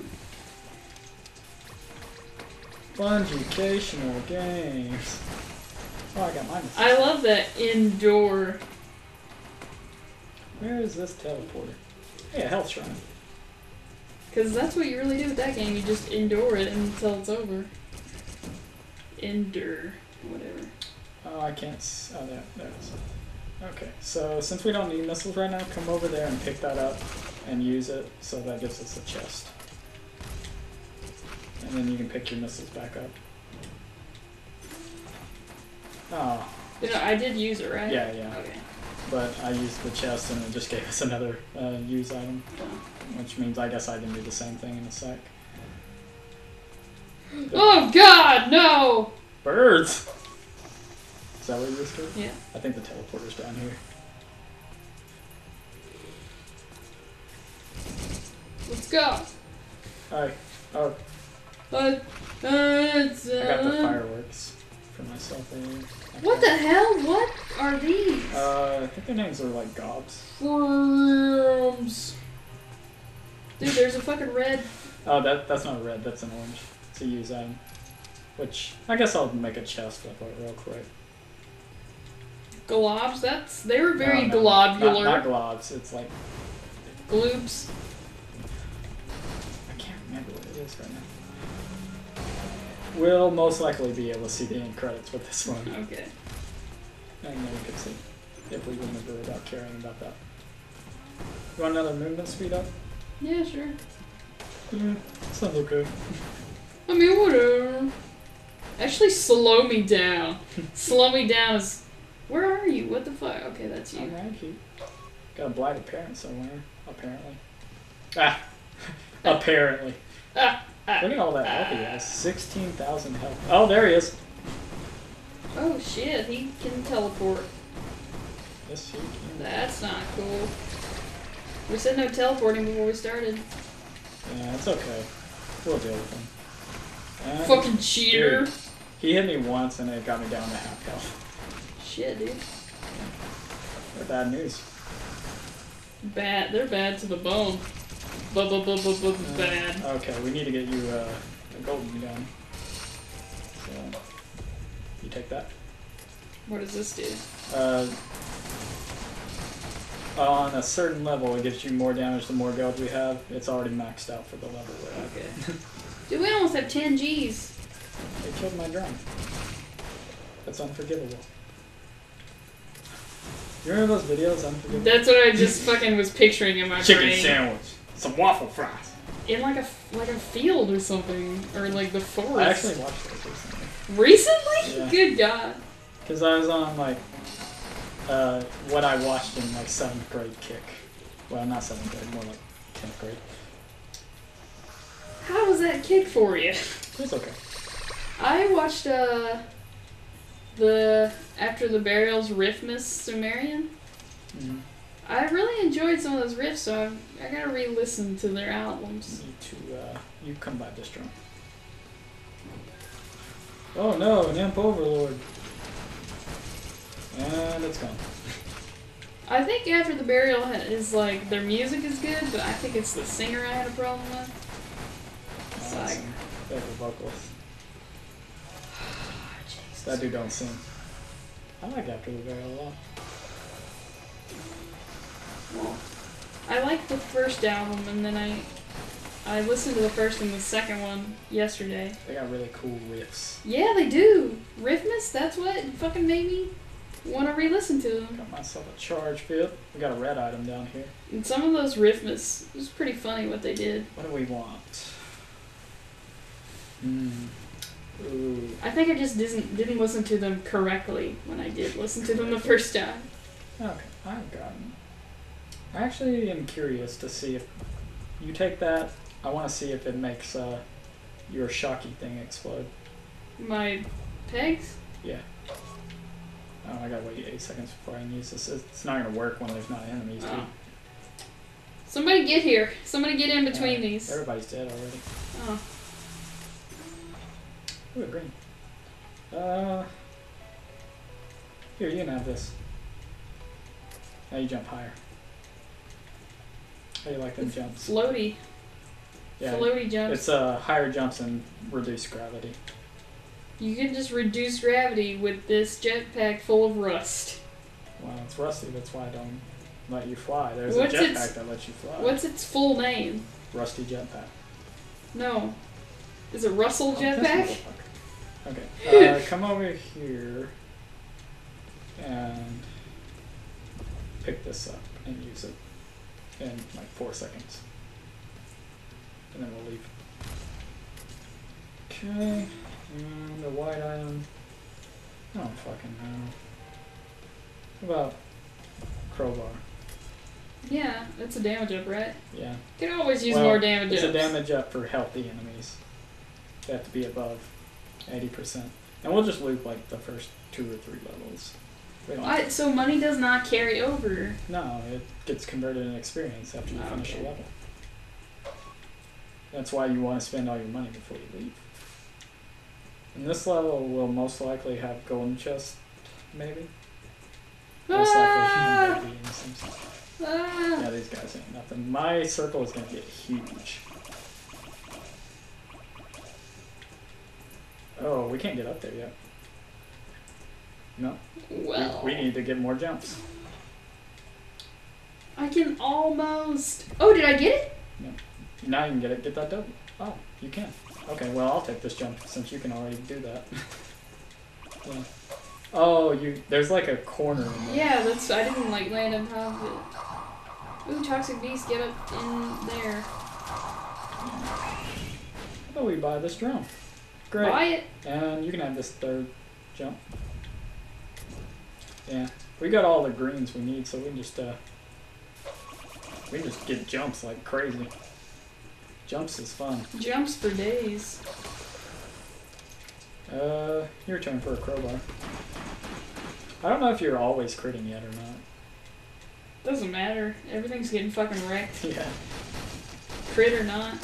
Educational games. Oh, I got mine. I love that indoor. Where is this teleporter? Yeah, health shrine. Because that's what you really do with that game. You just endure it until it's over. Endure. Whatever. Oh, I can't. Oh, there it is. Okay, so since we don't need missiles right now, come over there and pick that up and use it. So that gives us a chest. And then you can pick your missiles back up. Oh. You know, I did use it, right? Yeah, yeah. Okay. But I used the chest and it just gave us another use item. Which means I guess I can do the same thing in a sec. Oh God, no! Birds! Is that what you used to? Yeah. I think the teleporter's down here. Let's go. Alright. Oh, I got the fireworks for myself earlier. What the hell? What are these? I think their names are like gobs. Worms. Dude, there's a fucking red. Oh, that's not a red, that's an orange. It's a use item. Which, I guess I'll make a chest with it real quick. Globs? They were very No, globular. Not globs, it's like... Gloobs. I can't remember what it is right now. We'll most likely be able to see the end credits with this one. Okay. And then we can see if we remember without caring about that. You want another movement speed up? Yeah, sure. Sounds okay. I mean, whatever. Actually, slow me down. Slow me down is... Where are you? What the fuck? Okay, that's you. I'm right here. Got a blighted parent somewhere, apparently. Ah! Apparently. Look at all that health he has. 16,000 health. Oh, there he is. Oh shit, he can teleport. Yes, he can. That's not cool. We said no teleporting before we started. Yeah, it's okay. We'll deal with him. And Fucking cheater. Dude, he hit me once and it got me down to half health. Shit, dude. They're bad news. Bad. They're bad to the bone. Bad. Okay, we need to get you a golden gun. So, you take that. What does this do? On a certain level, it gives you more damage the more gold we have. It's already maxed out for the level we're at. Okay. Dude, we almost have 10 Gs. They killed my drone. That's unforgivable. You remember those videos, Unforgivable? That's what I just fucking was picturing in my Chicken brain. sandwich. Some waffle fries. In like a field or something. Or like the forest. I actually watched those recently. Recently? Yeah. Good God. Because I was on like what I watched in like 7th grade kick. Well, not 7th grade, more like 10th grade. How was that kick for you? It's okay. I watched the After the Burial's Riffmas Sumerian. Mm-hmm. I really enjoyed some of those riffs, so I gotta re-listen to their albums. You need to, you come by this drum. Oh no, an imp overlord. And it's gone. I think After the Burial is like, their music is good, but I think it's the singer I had a problem with. It's like... They have a vocalist. That dude don't sing. I like After the Burial a lot. Well, I liked the first album, and then I listened to the first and the second one yesterday. They got really cool riffs. Yeah, they do. Riffmas, that's what fucking made me want to re-listen to them. Got myself a charge fit. We got a red item down here. And some of those Riffmas, it was pretty funny what they did. What do we want? Ooh. I think I just didn't listen to them correctly when I did listen to them the first time. Okay, I've gotten. I actually am curious to see if you take that. I want to see if it makes your shocky thing explode. My pegs? Yeah. Oh, I gotta wait 8 seconds before I can use this. It's not gonna work when there's not enemies, dude. Oh. Somebody get here. Somebody get in between these. Everybody's dead already. Oh. Ooh, a green. Here, you can have this. Now you jump higher. How do you like them jumps? Floaty. Yeah, Floaty jumps. it's higher jumps and reduced gravity. You can just reduce gravity with this jetpack full of rust. Well, it's rusty, that's why I don't let you fly. There's What's a jetpack its- that lets you fly. What's its full name? Rusty jetpack. No. Is it Russell Oh, this Jetpack? motherfucker. Okay. Come over here and pick this up and use it in like 4 seconds. And then we'll leave. Okay. And the white item. I don't fucking know. What about crowbar? Yeah, that's a damage up, right? Yeah. You can always use Well, more damage it's ups. a damage up for healthy enemies. They have to be above 80%. And we'll just loop like the first 2 or 3 levels. We don't So money does not carry over. No, it gets converted in experience after you finish a Okay. level. That's why you want to spend all your money before you leave. And this level will most likely have golden chest, maybe? Most likely maybe in some sense. Yeah, these guys ain't nothing. My circle is going to get huge. Oh, we can't get up there yet. No. Well, We need to get more jumps. I can almost. Oh, did I get it? Now you can get it. Get that double. Oh, you can. Okay, well, I'll take this jump since you can already do that. Yeah. Oh, there's like a corner in there. Yeah, I didn't like land on top of it. Ooh, toxic beast, get up in there. How about we buy this drone? Great. Buy it. And you can have this 3rd jump. Yeah. We got all the greens we need, so we can just get jumps like crazy. Jumps is fun. Jumps for days. Your turn for a crowbar. I don't know if you're always critting yet or not. Doesn't matter. Everything's getting fucking wrecked. Yeah. Crit or not.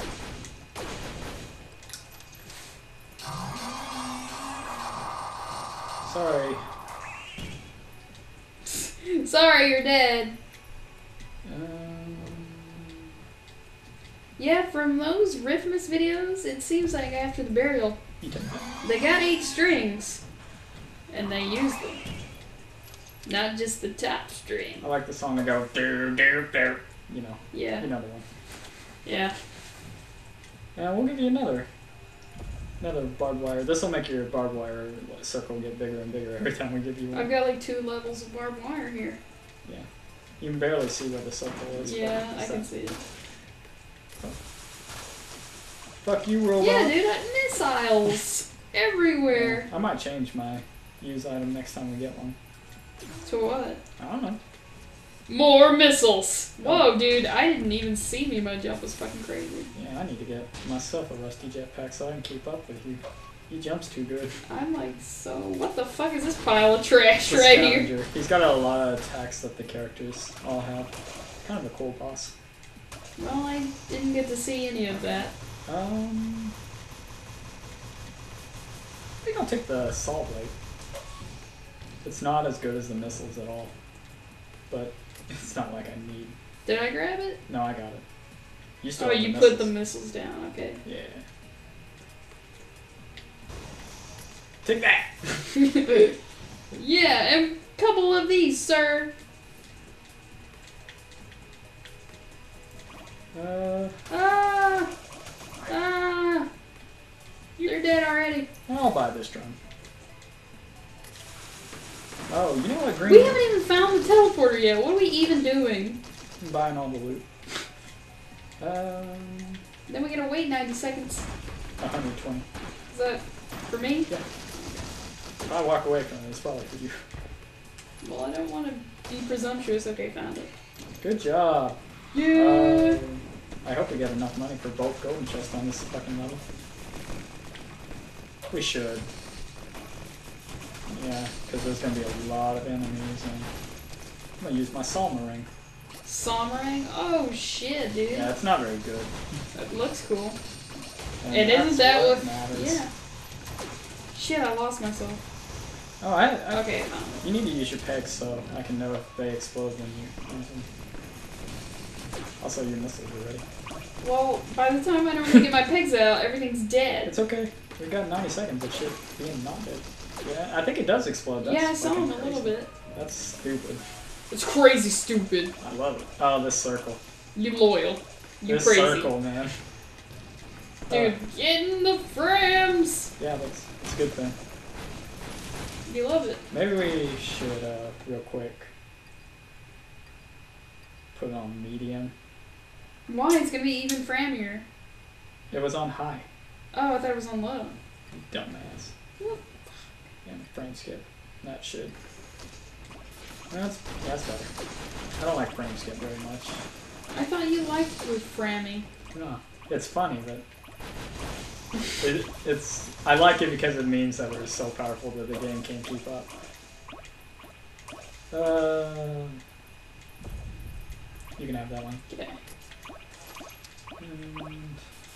Sorry. Sorry, you're dead. Um, Yeah, from those Riffmas videos, it seems like after the burial, you take that. they got 8 strings, and they used them. Not just the top string. I like the song that go do do do. You know. Yeah. You know the one. Yeah. And we'll give you another barbed wire. This will make your barbed wire circle get bigger and bigger every time we give you one. I've got like 2 levels of barbed wire here. Yeah. You can barely see where the circle is. Yeah, but I can see it. Fuck you, robot. Yeah, dude, missiles everywhere. I might change my use item next time we get one. To what? I don't know. More missiles. Whoa, dude, I didn't even see me. My jump was fucking crazy. Yeah, I need to get myself a rusty jetpack so I can keep up with you. He jumps too good. I'm like, so what the fuck is this pile of trash The right here? scavenger. He's got a lot of attacks that the characters all have. Kind of a cool boss. Well, I didn't get to see any of that. I think I'll take the saw blade. It's not as good as the missiles at all, but it's not like I need. Did I grab it? No, I got it. You still Oh, have the you missiles. put the missiles down. Okay. Yeah. Take that! Yeah, and a couple of these, sir. They're dead already. I'll buy this drone. Oh, you know what, green? We haven't even found the teleporter yet. What are we even doing? I'm buying all the loot. Then we gotta wait 90 seconds. 120. Is that for me? Yeah. If I walk away from it, it's probably for you. Well, I don't want to be presumptuous. Okay, found it. Good job. Yeah. I hope we get enough money for both golden chests on this fucking level. We should. Yeah, because there's going to be a lot of enemies, and I'm going to use my Salma ring. Somering? Oh shit, dude. Yeah, it's not very good. That looks cool. And And isn't that what? matters. Yeah. Shit, I lost myself. Oh, I Okay, I found it. you need to use your pegs so I can know if they explode when you use them. Also, your missiles are ready. Well, by the time I normally get my pegs out, everything's dead. It's okay. We've got 90 seconds of shit being not dead. Yeah, I think it does explode. That's Yeah, I saw fucking him a little crazy. bit. That's stupid. It's crazy stupid. I love it. Oh, this circle. You loyal. You This crazy. circle, man. Dude, get in the frames! Yeah, that's a good thing. You love it. Maybe we should, real quick, put it on medium. Why? It's gonna be even framier. It was on high. Oh, I thought it was on low. You dumbass. What? Yeah, frame skip. That shit. That's better. I don't like frame skip very much. I thought you liked with framming. No, it's funny, but it's. I like it because it means that we're so powerful that the game can't keep up. You can have that one. Okay. And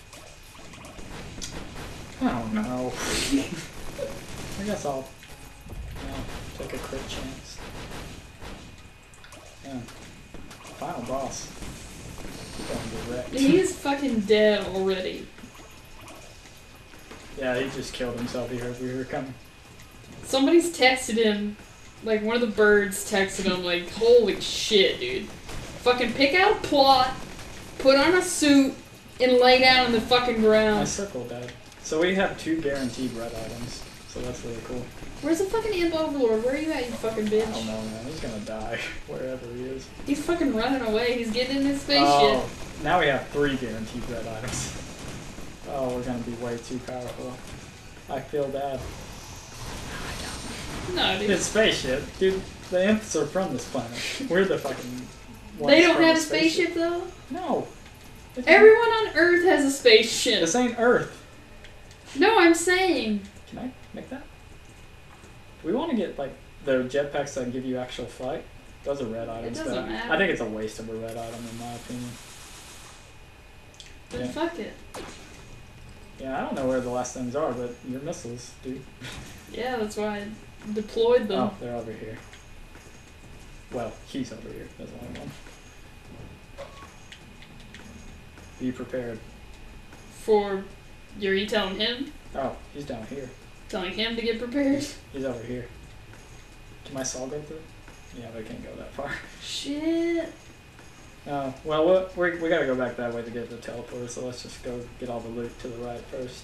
I don't know. I guess I'll take a crit chance. Yeah. Final boss. Going direct. He is fucking dead already. Yeah, he just killed himself. He heard we were coming. Somebody's texted him, like one of the birds texted him, like, holy shit, dude. Fucking pick out a plot, put on a suit, and lay down on the fucking My ground. circle died. So we have 2 guaranteed red items. So that's really cool. Where's the fucking imp overlord? Where are you at, you fucking I bitch? don't know, man. He's gonna die wherever he is. He's fucking running away. He's getting in his spaceship. Oh, now we have 3 guaranteed red items. Oh, we're gonna be way too powerful. I feel bad. No, dude. His spaceship, dude. The imps are from this planet. We're the fucking. ones They don't from have the a spaceship, though? No. Everyone on Earth has a spaceship. This ain't Earth. No, I'm saying. Can I make that? We want to get like the jetpacks that give you actual flight. Those are red items. doesn't though. matter. I think it's a waste of a red item in my opinion. Then Yeah. fuck it. Yeah, I don't know where the last things are, but your missiles, dude. Yeah, that's why I deployed them. Oh, they're over here. Well, he's over here. There's only one. Be prepared. For. Are you telling him? Oh, he's down here. Telling him to get prepared? He's over here. Can my saw go through? Yeah, they can't go that far. Shit. Oh, well, we gotta go back that way to get the teleporter, so let's just go get all the loot to the right first.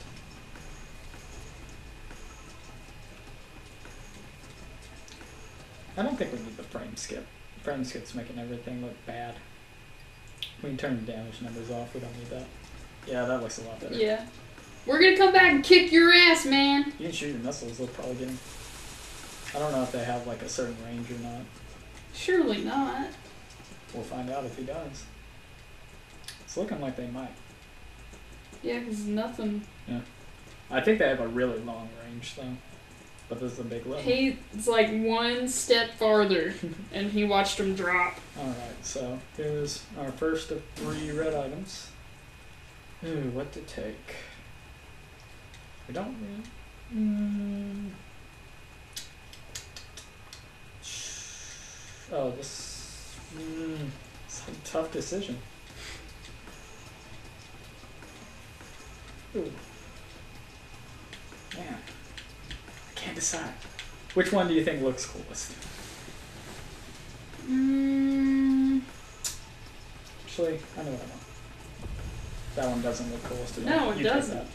I don't think we need the frame skip. Frame skip's making everything look bad. We can turn the damage numbers off, we don't need that. Yeah, that looks a lot better. Yeah. We're gonna come back and kick your ass, man. You can shoot your missiles, they'll probably get him. I don't know if they have like a certain range or not. Surely not. We'll find out if he does. It's looking like they might. Yeah, 'cause nothing. Yeah. I think they have a really long range though. But this is a big level. He's like one step farther, and he watched him drop. Alright, so here's our first of 3 red items. Ooh, what to take? We don't really... Oh, this... it's a tough decision. Ooh. Man. I can't decide. Which one do you think looks coolest? Actually, I know what I want. That one doesn't look coolest to me. No, it You take doesn't. that.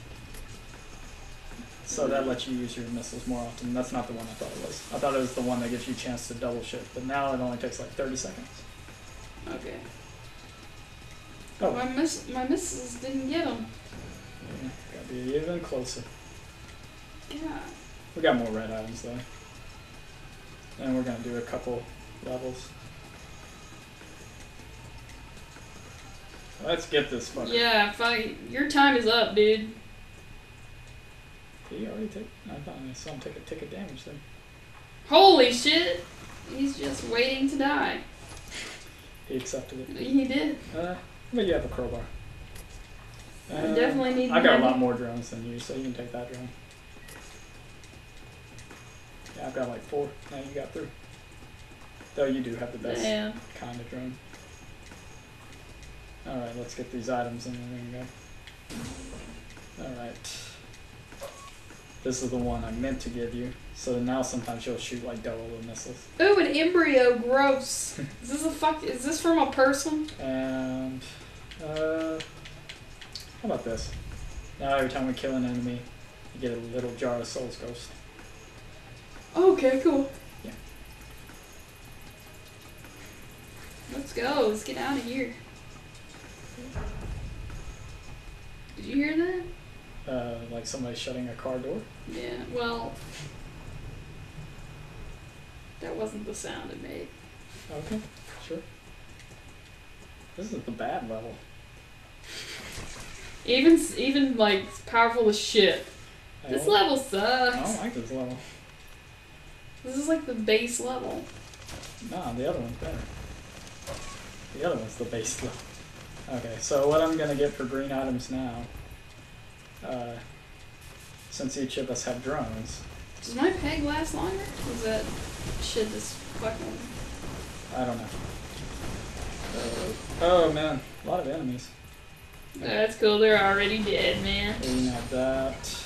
So that lets you use your missiles more often. That's not the one I thought it was. I thought it was the one that gives you a chance to double shift, but now it only takes like 30 seconds. Okay. Oh, My missus didn't get him. yeah, gotta be even closer. Yeah. We got more red items though. And we're gonna do a couple levels. Let's get this fucker. Yeah, your time is up, dude. Did he already take? I thought I saw him take a tick of damage there. Holy shit! He's just waiting to die. He accepted it. He did. But you have a crowbar. I definitely need I got a money. lot more drones than you, so you can take that drone. Yeah, I've got like 4. Now you got 3. Though you do have the best Yeah. kind of drone. Alright, let's get these items and then we can go. Alright. This is the one I meant to give you. So now sometimes you'll shoot like double the missiles. Ooh, an embryo. Gross. Is this Is this from a person? And how about this? Now every time we kill an enemy, you get a little jar of Soul's Ghost. Okay, cool. Yeah. Let's go. Let's get out of here. Did you hear that? Like somebody shutting a car door? Yeah, well, that wasn't the sound it made. Okay, sure. This is the bad level. Even like powerful as shit. This level I sucks. don't like this level. This is like the base level. Nah, the other one's better. The other one's the base level. Okay, so what I'm gonna get for green items now, since each of us have drones. Does my peg last longer? Is that shit just fucking... I don't know. Oh man, a lot of enemies. That's cool, they're already dead, man. We can have that.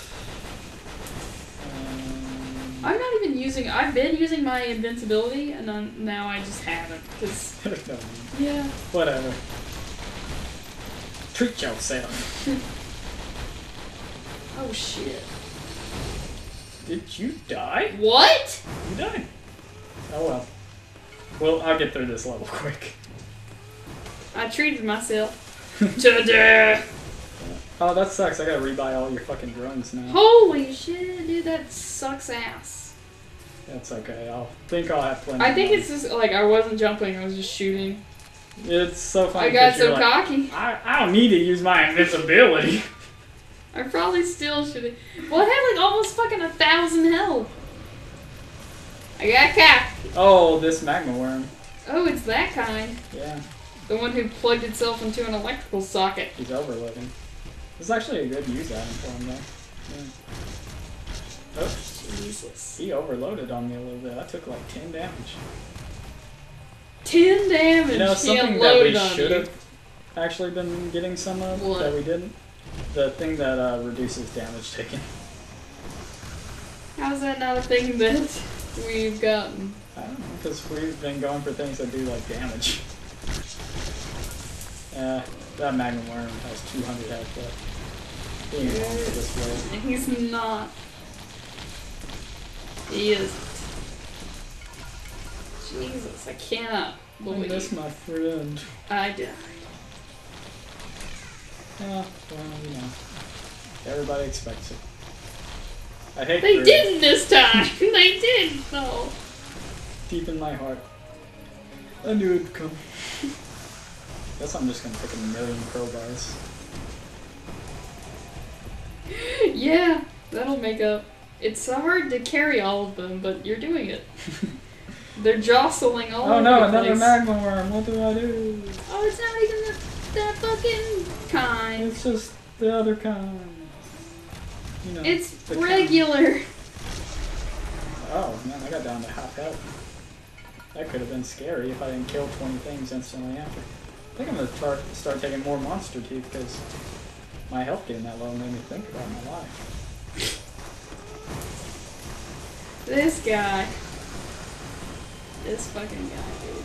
I'm not even using... I've been using my invincibility, and now I just haven't, because... No, yeah. whatever. Treat yourself. Oh shit. Did you die? What? You died. Oh well. Well, I'll get through this level quick. I treated myself to death. Oh, that sucks. I gotta rebuy all your fucking drones now. Holy shit, dude, that sucks ass. That's okay. I'll have plenty. I think it's just like I wasn't jumping, I was just shooting. It's so funny. I got 'cause you're so like, cocky. I don't need to use my invincibility. I probably still should have. Well, I had like almost fucking 1,000 health. I got cocky. Oh, this magma worm. Oh, it's that kind. Yeah. The one who plugged itself into an electrical socket. He's overloading. This is actually a good use item for him, though. Yeah. Oh, Jesus. he overloaded on me a little bit. I took like 10 damage. 10 damage. You know, He something that unloaded we on should you. have actually been getting some of What? that we didn't. The thing that reduces damage taken. How's that not a thing that we've gotten? I don't know, because we've been going for things that do like damage. That Magnum Worm has 200 health left. He ain't going for this world. He's not. He is. Jesus, I cannot I believe miss my friend. I died. Yeah, well, you know. Everybody expects it. I hate They Groove. didn't this time! They didn't, though! Deep in my heart. I knew it'd come. Guess I'm just gonna take 1,000,000 crowbars. Yeah, that'll make up. It's so hard to carry all of them, but you're doing it. They're jostling all Oh over no, the another place. magma worm. What do I do? Oh, it's not even that fucking kind. It's just the other kind. You know, It's the kind. regular. Oh man, I got down to half health. That could have been scary if I didn't kill 20 things instantly after. I think I'm gonna start taking more monster teeth because my health getting that low made me think about my life. This guy. This fucking guy, dude.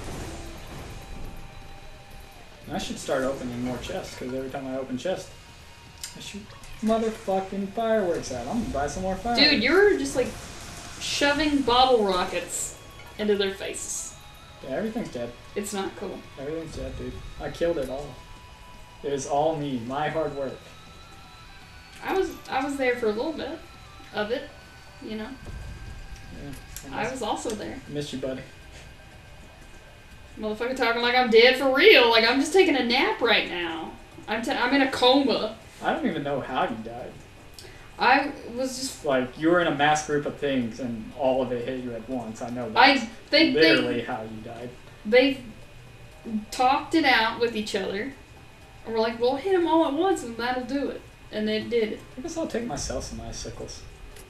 And I should start opening more chests because every time I open chests, I shoot motherfucking fireworks at. I'm gonna buy some more fireworks. Dude, you're just like shoving bottle rockets into their faces. Yeah, everything's dead. It's not cool. Everything's dead, dude. I killed it all. It was all me, my hard work. I was there for a little bit of it, you know. Yeah, I was also there. miss you, buddy. Motherfucker talking like I'm dead for real. Like I'm just taking a nap right now. I'm in a coma. I don't even know how you died. I was just. Like, you were in a mass group of things and all of it hit you at once. I know that. I think literally how you died. they talked it out with each other. And we're like, well, hit them all at once and that'll do it. And it did it. I guess I'll take myself some icicles.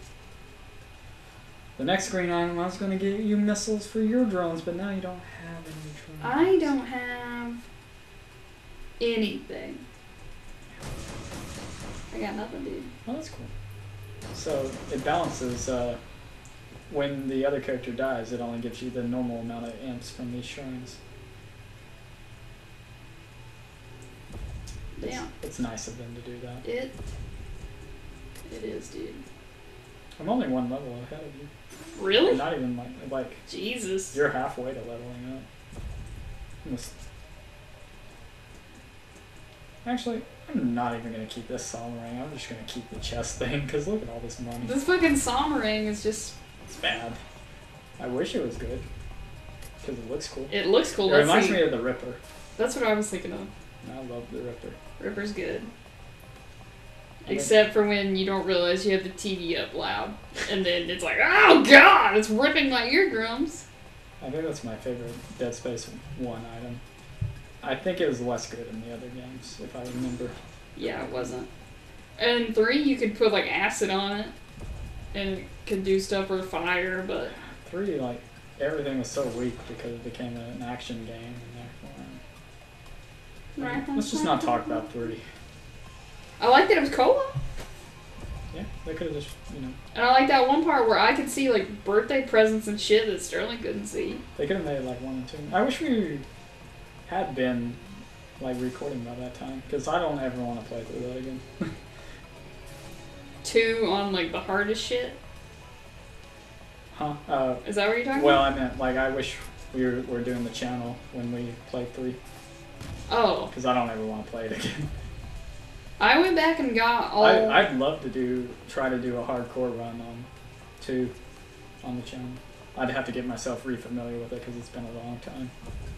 The next green item, I was going to give you missiles for your drones, but now you don't have any drones. I don't have anything. I got nothing, dude. Oh, that's cool. So it balances. When the other character dies, it only gives you the normal amount of imps from these shrines. Damn. It's nice of them to do that. It is, dude. I'm only one level ahead of you. Really? Not even like Jesus. you're halfway to leveling up. Almost. Actually, I'm not even gonna keep this song ring. I'm just gonna keep the chest thing because look at all this money. This fucking Sommering is just. It's bad. I wish it was good because it looks cool. It looks cool. It reminds me of the Ripper. That's what I was thinking of. I love the Ripper. Ripper's good. Except for when you don't realize you have the TV up loud. And then it's like, oh god, it's ripping my eardrums. I think that's my favorite Dead Space 1 item. I think it was less good in the other games, if I remember. Yeah, it wasn't. And 3, you could put like acid on it. And it could do stuff with fire, but... 3, like, everything was so weak because it became an action game. And therefore, let's just not talk about 3. I like that it was co-op. Yeah, they could have just, you know. And I like that one part where I could see like birthday presents and shit that Sterling couldn't see. They could have made like 1 and 2. I wish we had been like recording by that time because I don't ever want to play through that again. 2 on like the hardest shit. Huh? Is that what you're talking well, about? I meant like I wish we were doing the channel when we played 3 Oh. because I don't ever want to play it again. I went back and got all... I'd love to try to do a hardcore run on 2 on the channel. I'd have to get myself re-familiar with it because it's been a long time.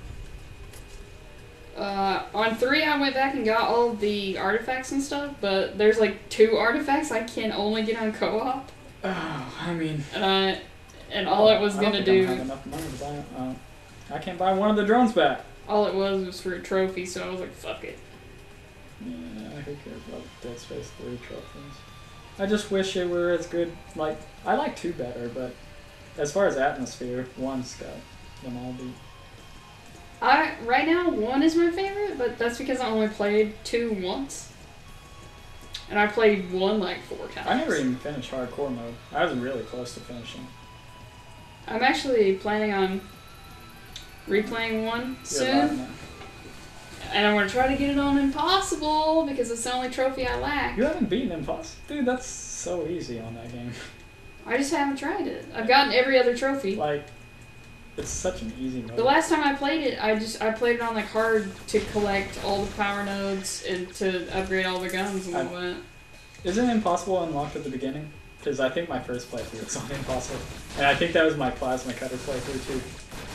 On 3, I went back and got all the artifacts and stuff, but there's like 2 artifacts I can only get on co-op. Oh, I mean... And all it was gonna do... I don't have enough money to buy it. I can't buy one of the drones back. All it was for a trophy, so I was like, fuck it. Yeah, who cares about Dead Space 3 trophies? I just wish it were as good. Like, I like 2 better, but as far as atmosphere, 1's got them all beat. Right now, 1 is my favorite, but that's because I only played 2 once. And I played 1 like 4 times. I never even finished hardcore mode. I was really close to finishing. I'm actually planning on replaying 1 soon. And I'm going to try to get it on Impossible because it's the only trophy I lack. You haven't beaten Impossible? Dude, that's so easy on that game. I just haven't tried it. I've gotten every other trophy. Like, it's such an easy mode. The last time I played it, I played it on like hard to collect all the power nodes and to upgrade all the guns and all that. Isn't Impossible unlocked at the beginning? Because I think my first playthrough was on Impossible. And I think that was my plasma cutter playthrough too.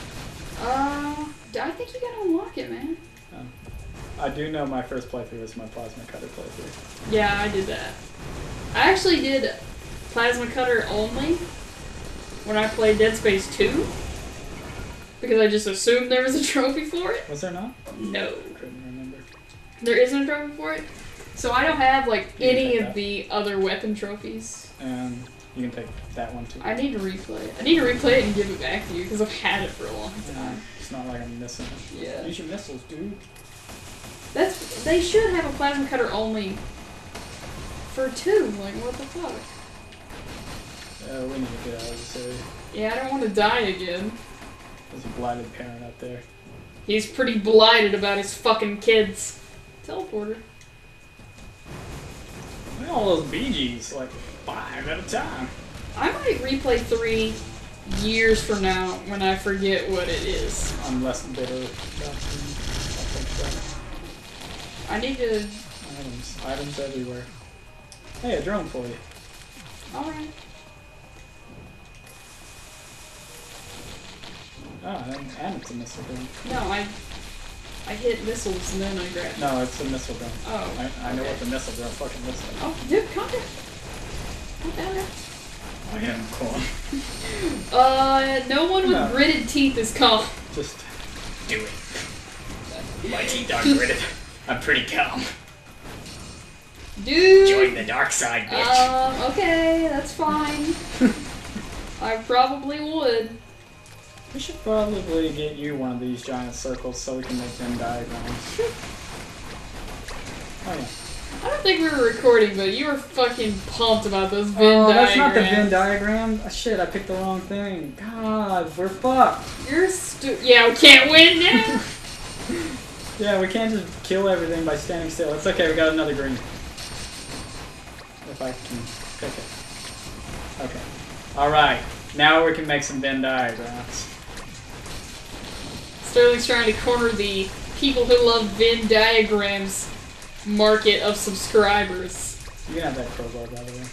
I think you gotta unlock it, man. I do know my first playthrough was my plasma cutter playthrough. Yeah, I did that. I actually did plasma cutter only when I played Dead Space 2. Because I just assumed there was a trophy for it. Was there not? No. I couldn't remember. There isn't a trophy for it? So I don't have like any of the other weapon trophies. And you can take that one too. I need to replay it. I need to replay it and give it back to you because I've had it for a long time. It's not like I'm missing it. Yeah. Use your missiles, dude. They should have a plasma cutter only for 2. Like, what the fuck? We need to get out of this area. Yeah, I don't want to die again. There's a blighted parent up there. He's pretty blighted about his fucking kids. Teleporter. Look at all those BGs, like 5 at a time. I might replay 3 years from now when I forget what it is. I'm less bitter about them. I think so. I need to... Items everywhere. Hey, a drone for you. Alright. Oh, and it's a missile drone. No, I hit missiles and then I grabbed. No, it's a missile drone. Oh. I know what the missile drone fucking looks like. Oh, dude, calm down. Calm down. I am calm. No one with gritted teeth is calm. Just do it. My teeth aren't gritted. I'm pretty calm. Dude. Join the dark side, bitch. Okay, that's fine. I probably would. We should probably get you one of these giant circles so we can make them diagrams. Oh yeah. I don't think we were recording, but you were fucking pumped about those Venn Oh, diagrams. that's not the Venn diagram. Oh, shit, I picked the wrong thing. God, we're fucked. You're yeah, we can't win now. Yeah, we can't just kill everything by standing still. It's okay, we got another green. If I can pick it. Okay. Alright, now we can make some Venn diagrams. Sterling's trying to corner the people who love Venn diagrams market of subscribers. You can have that crowbar, by the way.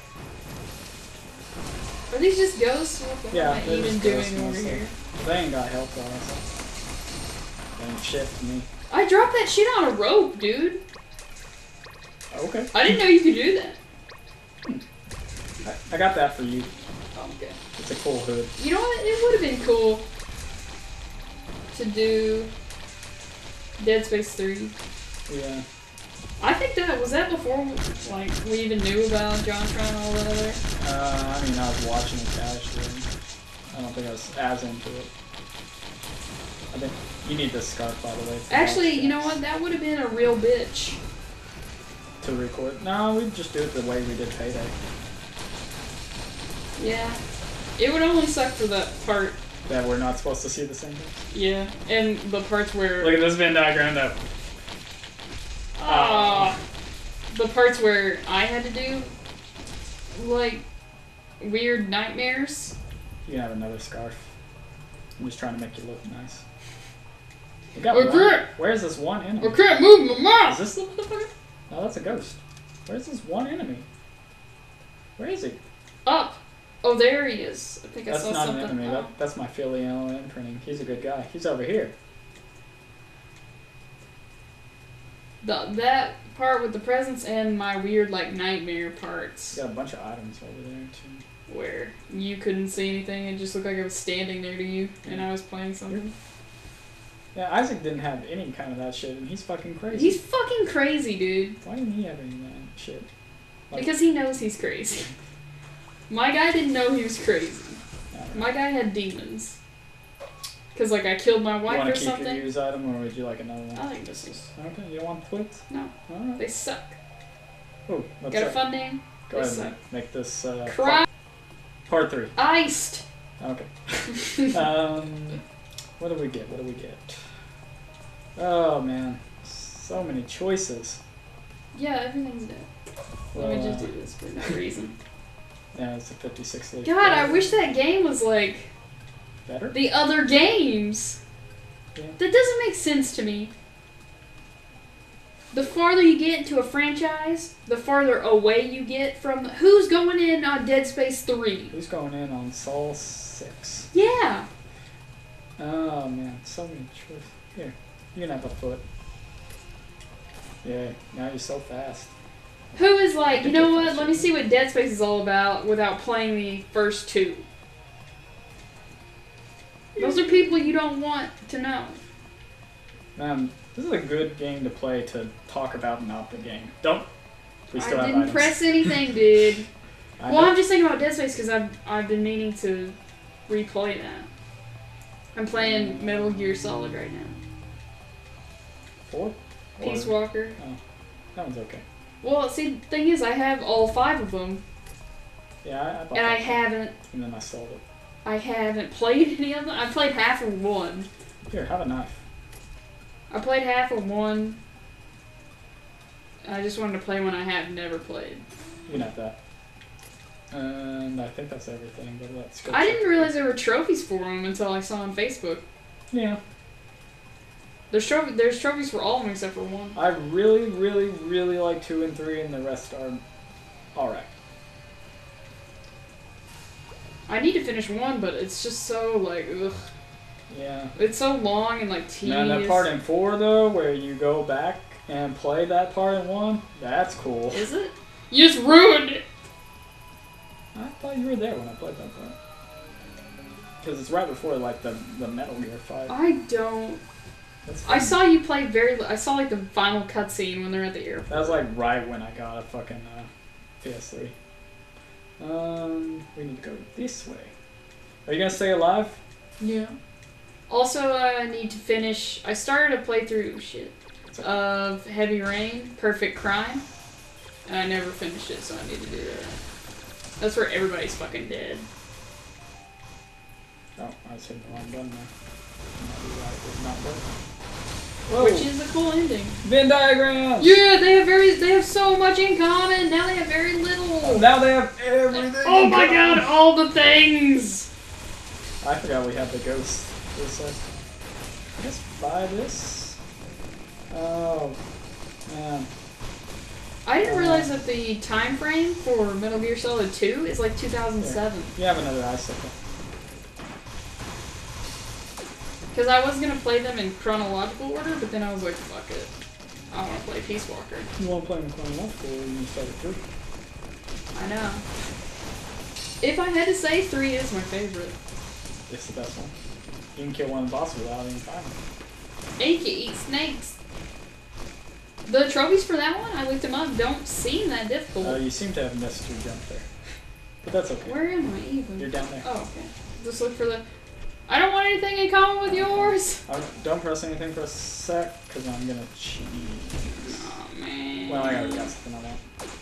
Are these just ghosts? What Yeah, am I they're even just doing ghosts over mostly. here? They ain't got health, though. They ain't shit to me. I dropped that shit on a rope, dude. Okay. I didn't know you could do that. I got that for you. Oh, okay. It's a cool hood. You know what? It would have been cool to do Dead Space 3. Yeah. I think that was that before like we even knew about JonTron and all that other. I mean, I was watching it casually. I don't think I was as into it. I think you need this scarf, by the way. Actually, you know what? That would have been a real bitch. To record? No, we'd just do it the way we did Payday. Yeah. It would only suck for that part. That we're not supposed to see the same thing? Yeah. And the parts where... Look at this Venn diagram, though. The parts where I had to do, like, weird nightmares. You can have another scarf. I'm just trying to make you look nice. We got I one. can't. Where's this one enemy? I can't move my Is mouse! this the motherfucker? No, that's a ghost. Where's this one enemy? Where is he? Up! Oh, there he is. I think I That's saw not something. an enemy. Oh. That's my filial imprinting. He's a good guy. He's over here. That part with the presents and my weird, like, nightmare parts. He's got a bunch of items over there, too. Where you couldn't see anything, it just looked like I was standing there to you, and I was playing something. Yeah, Isaac didn't have any kind of that shit, and he's fucking crazy. He's fucking crazy, dude. Why didn't he have any of that shit? Like, Because he knows he's crazy. My guy didn't know he was crazy. My guy had demons. Because, like, I killed my wife or something. You want to keep your use item, or would you like another one? I think this is... Okay, you don't want the plates? No. Alright. They suck. Oh, let's Got a fun name? Go They ahead suck. and make this Cry. part 3. Iced. Okay. What do we get? What do we get? Oh, man. So many choices. Yeah, everything's dead. Well, Let me just do this for no reason. Yeah, it's a 56 leaf. God, I wish that game was like Better? the other games. Yeah. That doesn't make sense to me. The farther you get into a franchise, the farther away you get from... Who's going in on Dead Space 3? Who's going in on Sol 6? Yeah. Oh, man. So many choices. Here. You can have a foot. Yeah, now you're so fast. Who is like, you know what, let me see what Dead Space is all about without playing the first 2. Those are people you don't want to know. Man, this is a good game to play to talk about, not the game. Don't. We still I have didn't items. press anything, dude. I Well, know. I'm just thinking about Dead Space because I've been meaning to replay that. I'm playing Metal Gear Solid right now. 4? Peace Walker. Oh, that one's okay. Well, see, the thing is, I have all 5 of them, Yeah, I bought and I that. haven't. And then I sold it. I haven't played any of them. I played half of one. Here, have a knife. I played half of one. I just wanted to play one I have never played. You can have that. And I think that's everything, but let's go. I check. didn't realize there were trophies for them until I saw on Facebook. Yeah. There's trophies for all of them except for one. I really, really, really like 2 and 3, and the rest are alright. I need to finish 1, but it's just so, like, ugh. Yeah. It's so long and, like, tedious. And that part in 4, though, where you go back and play that part in 1, that's cool. Is it? You just ruined it! I thought you were there when I played that part. Because it's right before, like, the Metal Gear fight. I don't... That's I fun. saw you play I saw, like, the final cutscene when they're at the airport. That was, like, right when I got a fucking PS3. We need to go this way. Are you gonna stay alive? Yeah. Also, I need to finish... I started a playthrough... Shit. It's of Heavy Rain, Perfect Crime, and I never finished it, so I need to do that. That's where everybody's fucking dead. Oh, I was hitting the wrong button there. Which is a cool ending. Venn diagrams! Yeah, they have so much in common. Now they have very little. Now they have everything. Oh my god, all the things! I forgot we had the ghost. I guess buy this. Oh, man. I didn't realize that the time frame for Metal Gear Solid 2 is like 2007. Yeah. You have another icicle. Because I was going to play them in chronological order, but then I was like, fuck it. I want to play Peace Walker. You want to play them in chronological order when you start at 3. I know. If I had to say, 3 is my favorite. It's the best one. You can kill one boss without any time. And you can eat snakes. The trophies for that one, I looked them up, don't seem that difficult. You seem to have missed your jump there. But that's okay. Where am I even? You're down there. Oh, okay. Just look for the... I don't want anything in common with yours! Don't press anything for a sec, because I'm gonna cheat. Oh, man. Well, I gotta got something I want.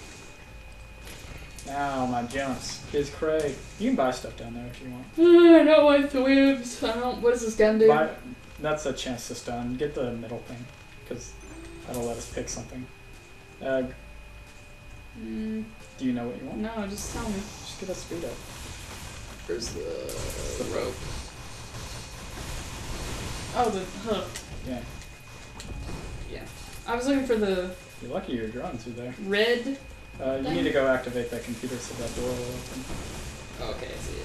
Now my jumps. Here's Craig. You can buy stuff down there if you want. I don't want the whips. I don't... What does this gun do? That's a chance to stun. Get the middle thing, because that'll let us pick something. Do you know what you want? No, just tell me. Just get a speed up. Where's the rope? Oh, the hook. Yeah. Yeah. I was looking for the... You're lucky your drones are there. Red... You need to go activate that computer so that door will open. Okay, I see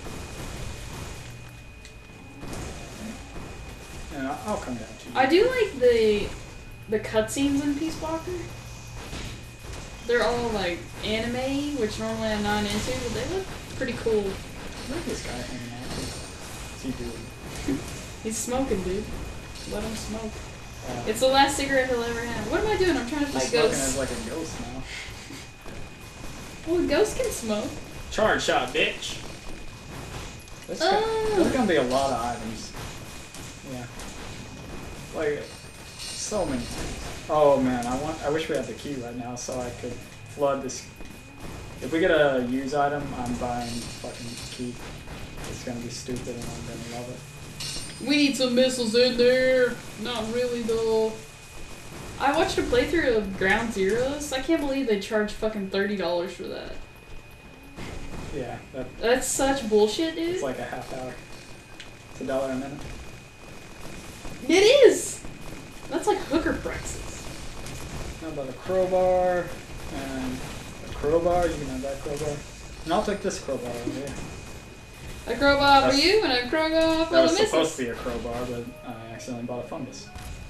it. And I'll come down to you. I do like the cutscenes in Peace Walker. They're all like anime, which normally I'm not into, but they look pretty cool. Where's this guy hanging out? What's he doing? He's smoking, dude. Let him smoke. It's the last cigarette he'll ever have. What am I doing? I'm trying to fight smoking ghosts. as like a ghost now. Well, a ghost can smoke. Charge shot, bitch! There's gonna be a lot of items. Yeah. Like, so many things. Oh man, I wish we had the key right now so I could flood this. If we get a use item, I'm buying fucking key. It's gonna be stupid and I'm gonna love it. We need some missiles in there. Not really though. I watched a playthrough of Ground Zeroes. I can't believe they charge fucking $30 for that. Yeah, that's such bullshit, dude. It's like a half hour. It's $1 a minute. It is! That's like hooker prices. How about a crowbar and a crowbar? You can have that crowbar. And I'll take this crowbar over here. A crowbar for you and a crowbar for the missus. That was supposed to be a crowbar, but I accidentally bought a fungus.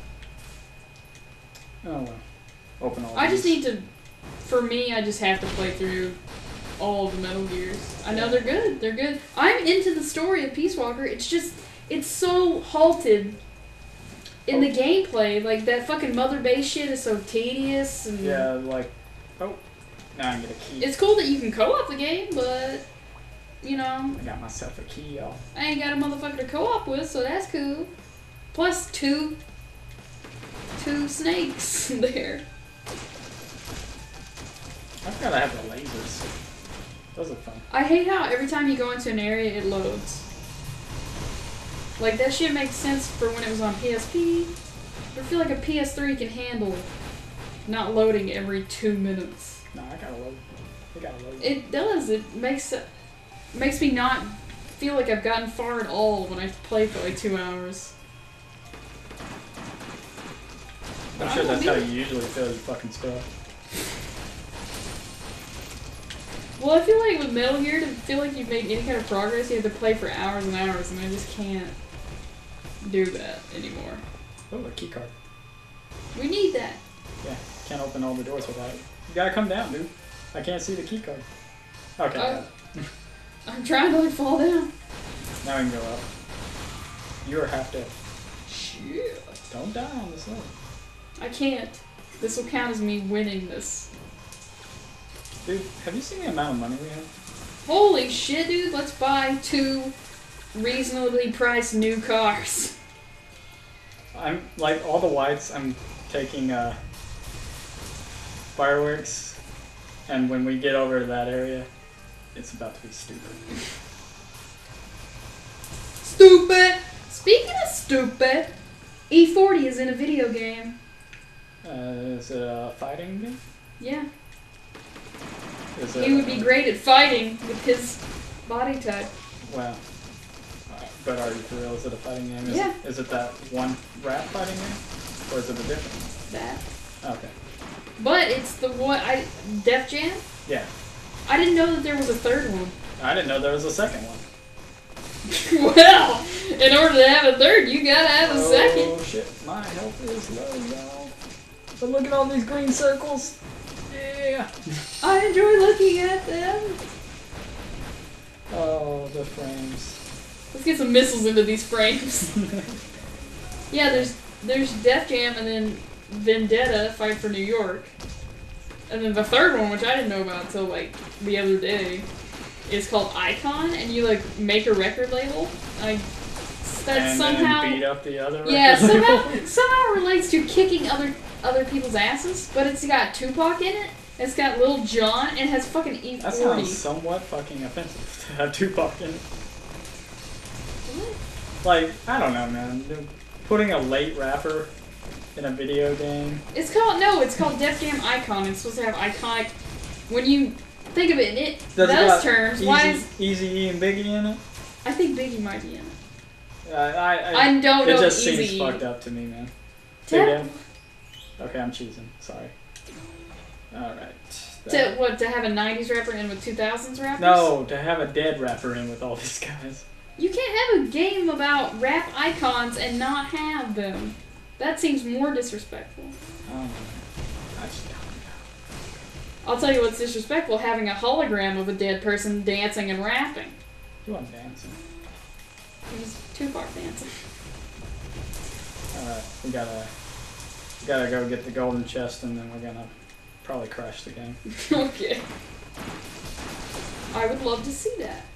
Oh well. Open all I just these. need to... For me, I just have to play through all of the Metal Gears. I know they're good. They're good. I'm into the story of Peace Walker. It's just... It's so halted in the gameplay. Like, that fucking mother base shit is so tedious. And yeah, like... Oh. Now I can get a key. It's cool that you can co-op the game, but... You know... I got myself a key, y'all. I ain't got a motherfucker to co-op with, so that's cool. Plus two snakes there. I forgot I have the lasers. Those are fun. I hate how every time you go into an area, it loads. Like, that shit makes sense for when it was on PSP, but I feel like a PS3 can handle not loading every 2 minutes. No, I gotta load. I gotta load. It does. It makes me not feel like I've gotten far at all when I play for like 2 hours. I'm sure that's how you usually feel, you fucking scrub. Well, I feel like with Metal Gear, to feel like you've made any kind of progress, you have to play for hours and hours, and I just can't do that anymore. Oh, a key card. We need that. Yeah, can't open all the doors without it. You gotta come down, dude. I can't see the key card. Okay. I'm trying to like fall down. Now we can go up. You're half dead. Shit. Don't die on this level. I can't. This will count as me winning this. Dude, have you seen the amount of money we have? Holy shit, dude. Let's buy 2 reasonably priced new cars. I'm, like, all the whites, I'm taking fireworks, and when we get over to that area, it's about to be stupid. Stupid! Speaking of stupid, E40 is in a video game. Is it a fighting game? Yeah. Is He would be great at fighting with his body type. Wow. But are you for real? Is it a fighting game? Yeah. Is it that one rap fighting game? Or is it a different one? That. Okay. But it's the one, Def Jam? Yeah. I didn't know that there was a third one. I didn't know there was a second one. Well, in order to have a third, you gotta have a second. Oh shit, my health is low, y'all. But look at all these green circles. Yeah. I enjoy looking at them. Oh, the frames. Let's get some missiles into these frames. Yeah, there's Def Jam and then Vendetta, Fight for New York. And then the third one, which I didn't know about until like the other day, is called Icon, and you like make a record label. That And somehow then beat up the other record somehow relates to kicking other people's asses, but it's got Tupac in it. It's got Lil Jon, and it has fucking E40. That sounds somewhat fucking offensive to have Tupac in it. What? Like, I don't know, man. Putting a late rapper in a video game. It's called Def Jam Icon. It's supposed to have iconic. When you think of it in those terms, why is Eazy-E and Biggie in it? I think Biggie might be in it. I don't know. It just Eazy-E. seems fucked up to me, man. To, Okay, I'm cheesing. Sorry. Alright. to have a 90s rapper in with 2000s rappers? No, to have a dead rapper in with all these guys. You can't have a game about rap icons and not have them. That seems more disrespectful. I just don't know. I'll tell you what's disrespectful, having a hologram of a dead person dancing and rapping. You want dancing? It was Tupac dancing. Alright, we gotta go get the golden chest and then we're gonna probably crash the game. Okay. I would love to see that.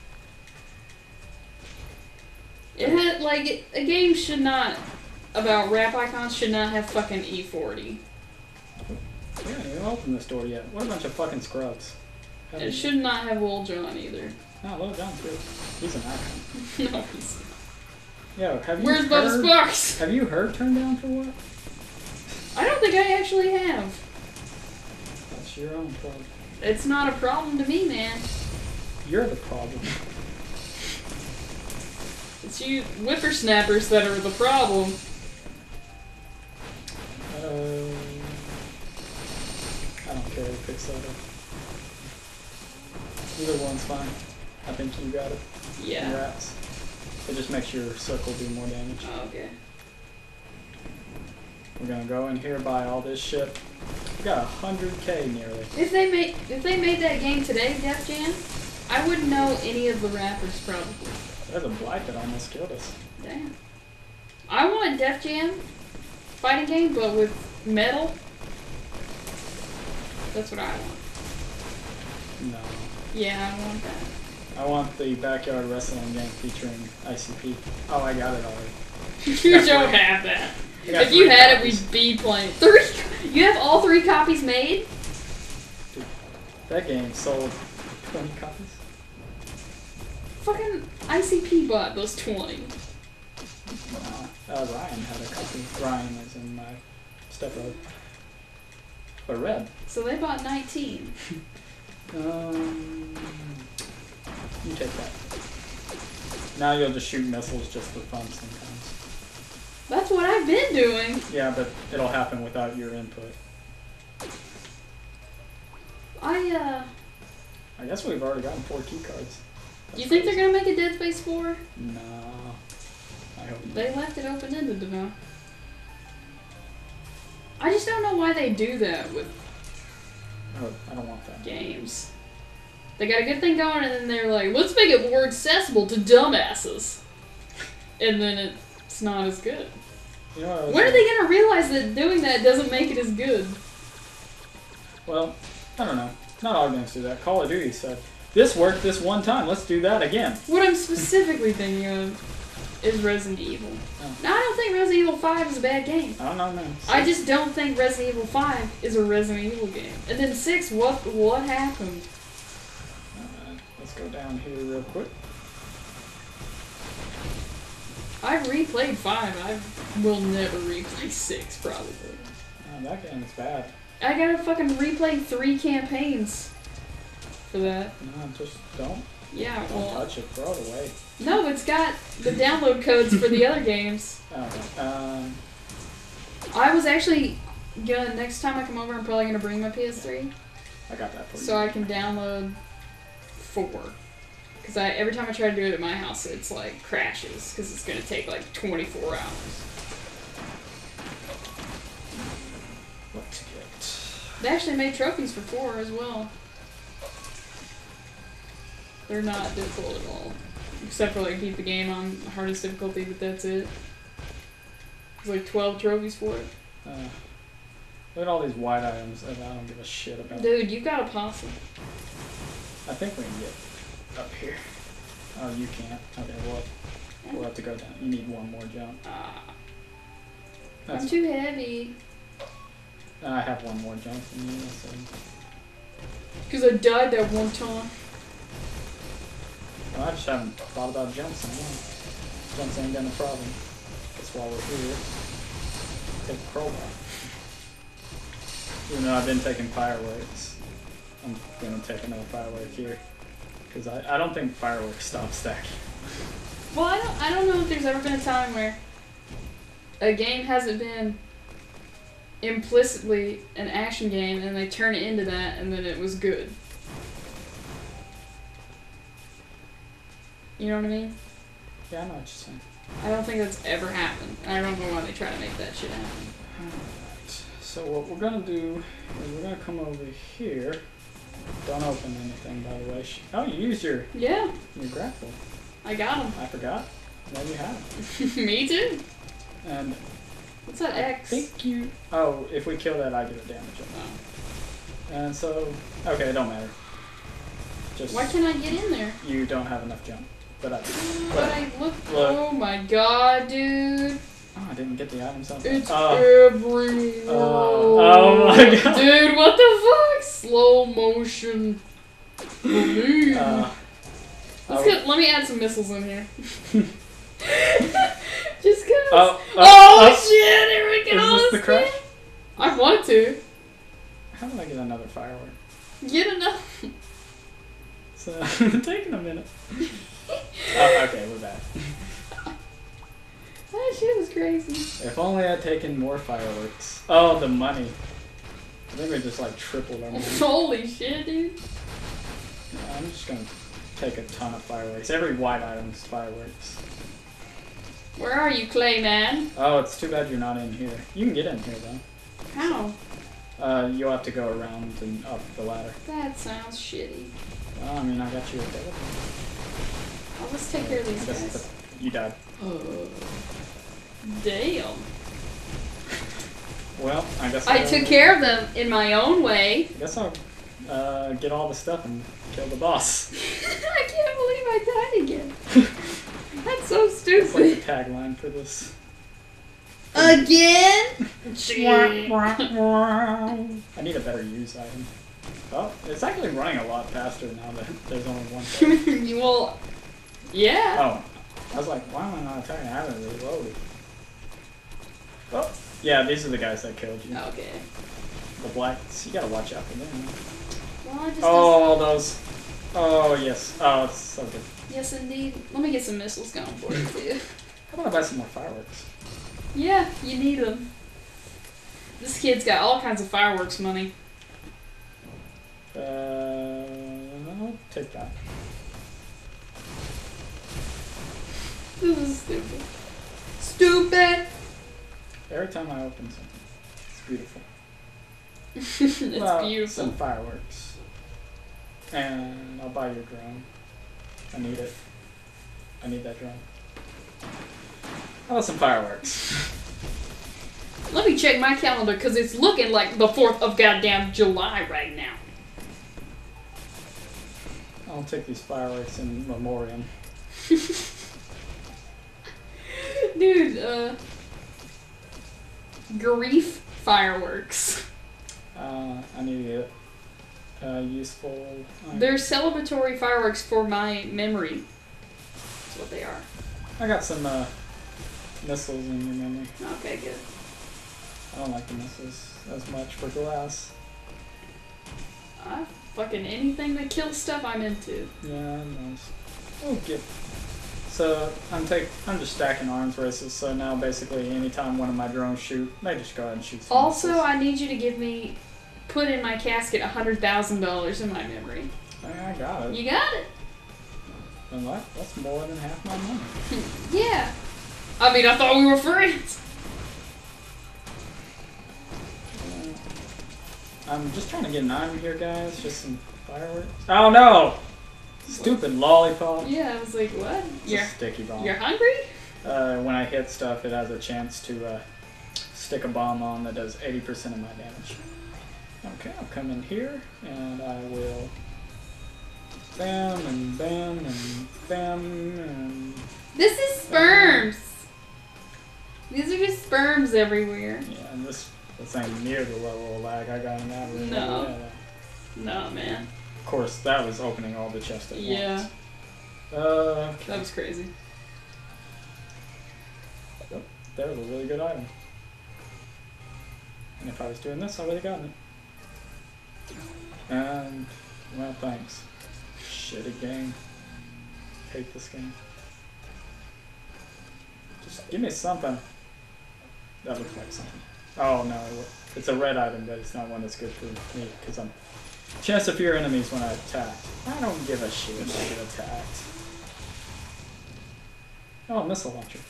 It had, like, a game should not, about rap icons, should not have fucking E40. We haven't even opened this door yet. What a bunch of fucking scrubs. It should not have Lil Jon either. No, Lil Jon's good. He's an icon. No, he's not. Yo, have you Where's Bubba heard... Sparks? Have you heard Turn Down for What? I don't think I actually have. That's your own problem. It's not a problem to me, man. You're the problem. It's you whippersnappers that are the problem. I don't care who picks that up. Either one's fine. I think you got it. Yeah. Congrats. It just makes your circle do more damage. Oh, okay. We're gonna go in here, buy all this shit. We got 100k nearly. If they made that game today, Def Jam, I wouldn't know any of the rappers probably. There's a blight that almost killed us. Damn. I want Def Jam fighting game, but with metal. That's what I want. No. Yeah, I want that. I want the backyard wrestling game featuring ICP. Oh, I got it already. You don't have that. If you had it, we'd be playing. 3? You have all 3 copies made? Dude, that game sold 20 copies. Fucking ICP bought those 20. Ryan had a copy. Ryan is in my stepbrother. But red. So they bought 19. You take that. Now you'll just shoot missiles just for fun sometimes. That's what I've been doing. Yeah, but it'll happen without your input. I guess we've already gotten 4 key cards. You think they're gonna make a Dead Space 4? No. I hope not. They left it open-ended, you know. I just don't know why they do that with Oh, I don't want that. games. They got a good thing going, and then they're like, let's make it more accessible to dumbasses. And then it's not as good. You know what When are they gonna realize that doing that doesn't make it as good? Well, I don't know. Not all games do that. Call of Duty said, this worked this one time, let's do that again. What I'm specifically thinking of is Resident Evil. Oh. No, I don't think Resident Evil 5 is a bad game. I don't know, man. I just don't think Resident Evil 5 is a Resident Evil game. And then 6, what happened? Let's go down here real quick. I've replayed 5. I will never replay 6, probably. That game is bad. I gotta fucking replay 3 campaigns for that. No, just don't. Yeah, Don't well... touch it. Throw it away. No, it's got the download codes for the other games. Okay. I was actually gonna, next time I come over, I'm probably gonna bring my PS3. I got that for you. So I can download 4. Because every time I try to do it at my house, it's like crashes. Because it's gonna take like 24 hours. What to get? They actually made trophies for 4 as well. They're not difficult at all. Except for like beat the game on the hardest difficulty, but that's it. There's like 12 trophies for it. Look at all these white items that I don't give a shit about. Dude, you got a possum. I think we can get up here. Oh, you can't. Okay, we'll have to go down. You need one more jump. I'm too heavy. I have one more jump than you, so... Because I died that one time. Well, I just haven't thought about jumps in a while. Jumps ain't been a problem. That's why we're here. Take the crowbar. Even though I've been taking fireworks, I'm gonna take another firework here. Because I don't think fireworks stop stacking. Well, I don't know if there's ever been a time where a game hasn't been implicitly an action game and they turn it into that and then it was good. You know what I mean? Yeah, I know what you're saying. I don't think that's ever happened. I don't know why they try to make that shit happen. Alright, so what we're gonna do is we're gonna come over here. Don't open anything, by the way. Oh, you used your grapple. I got him. I forgot. No, you have. Me too. And what's that X? I think you... Oh, if we kill that, I get a damage. Oh. And so... Okay, it don't matter. Just why can't I get in there? You don't have enough jump. But I... But I look... Oh my god, dude. Oh, I didn't get the items out. It's everywhere. Oh my god. Dude, what the fuck? Slow motion. Let me add some missiles in here. Just cause. Oh shit, here we go. Is this the crash? I wanted to. How did I get another firework? Get another. So, taking a minute. Oh, okay, we're back. That shit was crazy. If only I'd taken more fireworks. Oh, the money. I think we just like tripled our money. Holy shit, dude. Yeah, I'm just gonna take a ton of fireworks. Every white item is fireworks. Where are you, Clay Man? Oh, it's too bad you're not in here. You can get in here though. How? You'll have to go around and up the ladder. That sounds shitty. Well, I mean, I got you a bullet. Oh, let's take care of these guys. You died. Damn. Well, I guess I took care of them in my own way. I guess I'll get all the stuff and kill the boss. I can't believe I died again. That's so stupid. That's like the tagline for this. Again? I need a better use item. Oh, it's actually running a lot faster now that there's only one thing. Well, yeah. Oh, I was like, why am I not attacking? I haven't reloaded. Oh, yeah, these are the guys that killed you. Okay. The blacks, you gotta watch out for them. Well, I just those. Oh, yes. Oh, it's so good. Yes, indeed. Let me get some missiles going for you, too. How about I buy some more fireworks? Yeah, you need them. This kid's got all kinds of fireworks money. I'll take that. This is stupid. Stupid! Every time I open something, it's beautiful. It's beautiful. Some fireworks. And I'll buy your drone. I need it. I need that drone. How about some fireworks? Let me check my calendar, because it's looking like the 4th of goddamn July right now. I'll take these fireworks in memoriam. Dude, grief fireworks. I need to get useful. They're celebratory fireworks for my memory. That's what they are. I got some missiles in your memory. Okay, good. I don't like the missiles as much for glass. Fucking anything that kills stuff I'm into. Yeah, nice. Okay. So I'm just stacking arms races. So now basically, anytime one of my drones shoot, they just go ahead and shoot. Some Also, missiles. I need you to put in my casket $100,000 in my memory. I got it. You got it. And that's more than half my money. Yeah. I mean, I thought we were friends. I'm just trying to get an item here, guys. Just some fireworks. Oh no! Stupid lollipop. Yeah, I was like, what? It's a sticky bomb. You're hungry? When I hit stuff, it has a chance to stick a bomb on that does 80% of my damage. Okay, I'll come in here and I will bam and bam and bam and... This is sperms! These are just sperms everywhere. Yeah, and this ain't near the level of lag I got in that room. No. Yeah. No, man. Of course, that was opening all the chests at once. That was crazy. Yep, that was a really good item. And if I was doing this, I would have gotten it. And, well, thanks. Shitty game. Hate this game. Just give me something. That looks like something. Oh no, it's a red item, but it's not one that's good for me, because I'm... Chance to fear enemies when I attack. I don't give a shit if I get attacked. Oh, missile launcher.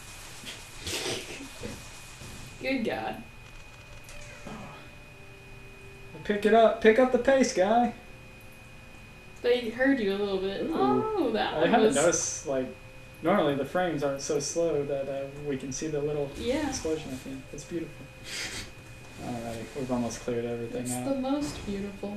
Good God. Pick it up. Pick up the pace, guy. They heard you a little bit. Ooh. Oh, that I one haven't was... noticed, like, normally the frames aren't so slow that we can see the little Yeah. explosion at the end. It's beautiful. Alright, we've almost cleared everything It's out. the most beautiful.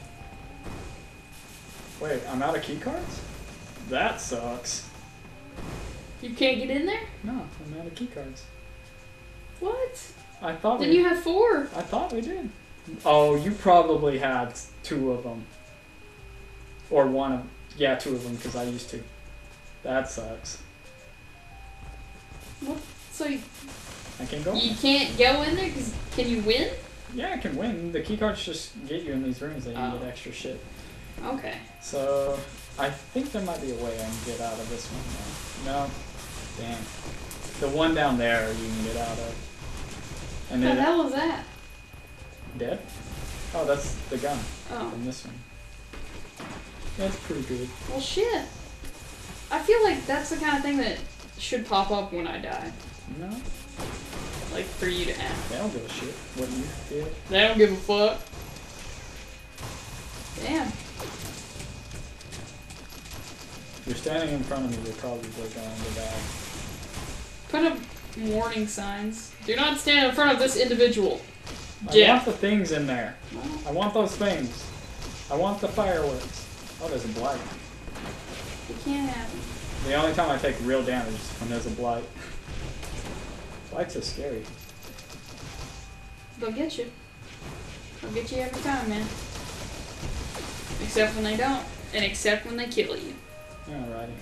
Wait, I'm out of key cards? That sucks. You can't get in there? No, I'm out of key cards. What? I thought Then you have 4. I thought we did. Oh, you probably had 2 of them. Or 1 of... Yeah, 2 of them, because I used to. That sucks. What? So you I can go. can't go in there? Cause can you win? Yeah, I can win. The key cards just get you in these rooms that you Oh. get extra shit. Okay. So, I think there might be a way I can get out of this one now. No? Damn. The one down there you can get out of. And What the then... hell was that? Dead? Oh, that's the gun Oh. from this one. That's pretty good. Well, shit. I feel like that's the kind of thing that should pop up when I die. No? Like, for you to ask. They don't give a shit what you did. They don't give a fuck. Damn. If you're standing in front of me, you're probably going to die. Put up warning signs. Do not stand in front of this individual. I Jeff. want the things in there. I want those things. I want the fireworks. Oh, there's a blight. You can't have them. The only time I take real damage is when there's a blight. Blights are scary. They'll get you. They'll get you every time, man. Except when they don't. And except when they kill you. Alrighty.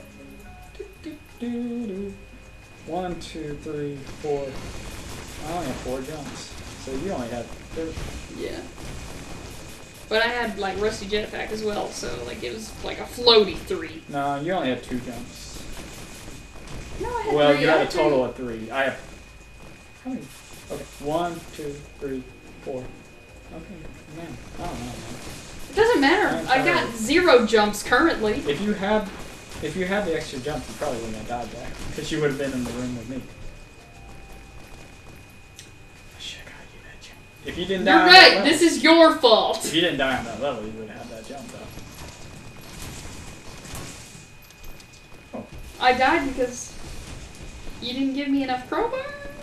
1, 2, 3, 4. I only have 4 jumps. So you only had 3. Yeah. But I had, like, Rusty Jetpack as well, so, like, it was, like, a floaty 3. No, you only had 2 jumps. No, I had Well, 3. you I had a total 3. of 3. I have... How many? Okay. 1, 2, 3, 4. Okay, man. I don't know, man. It doesn't matter. I got 0 jumps currently. If you had the extra jump, you probably wouldn't have died back. Because you would have been in the room with me. I should have got you that jump. If you didn't die You're on that right. level, This is your fault. if you didn't die on that level, you would have had that jump, though. Oh. I died because you didn't give me enough crowbar.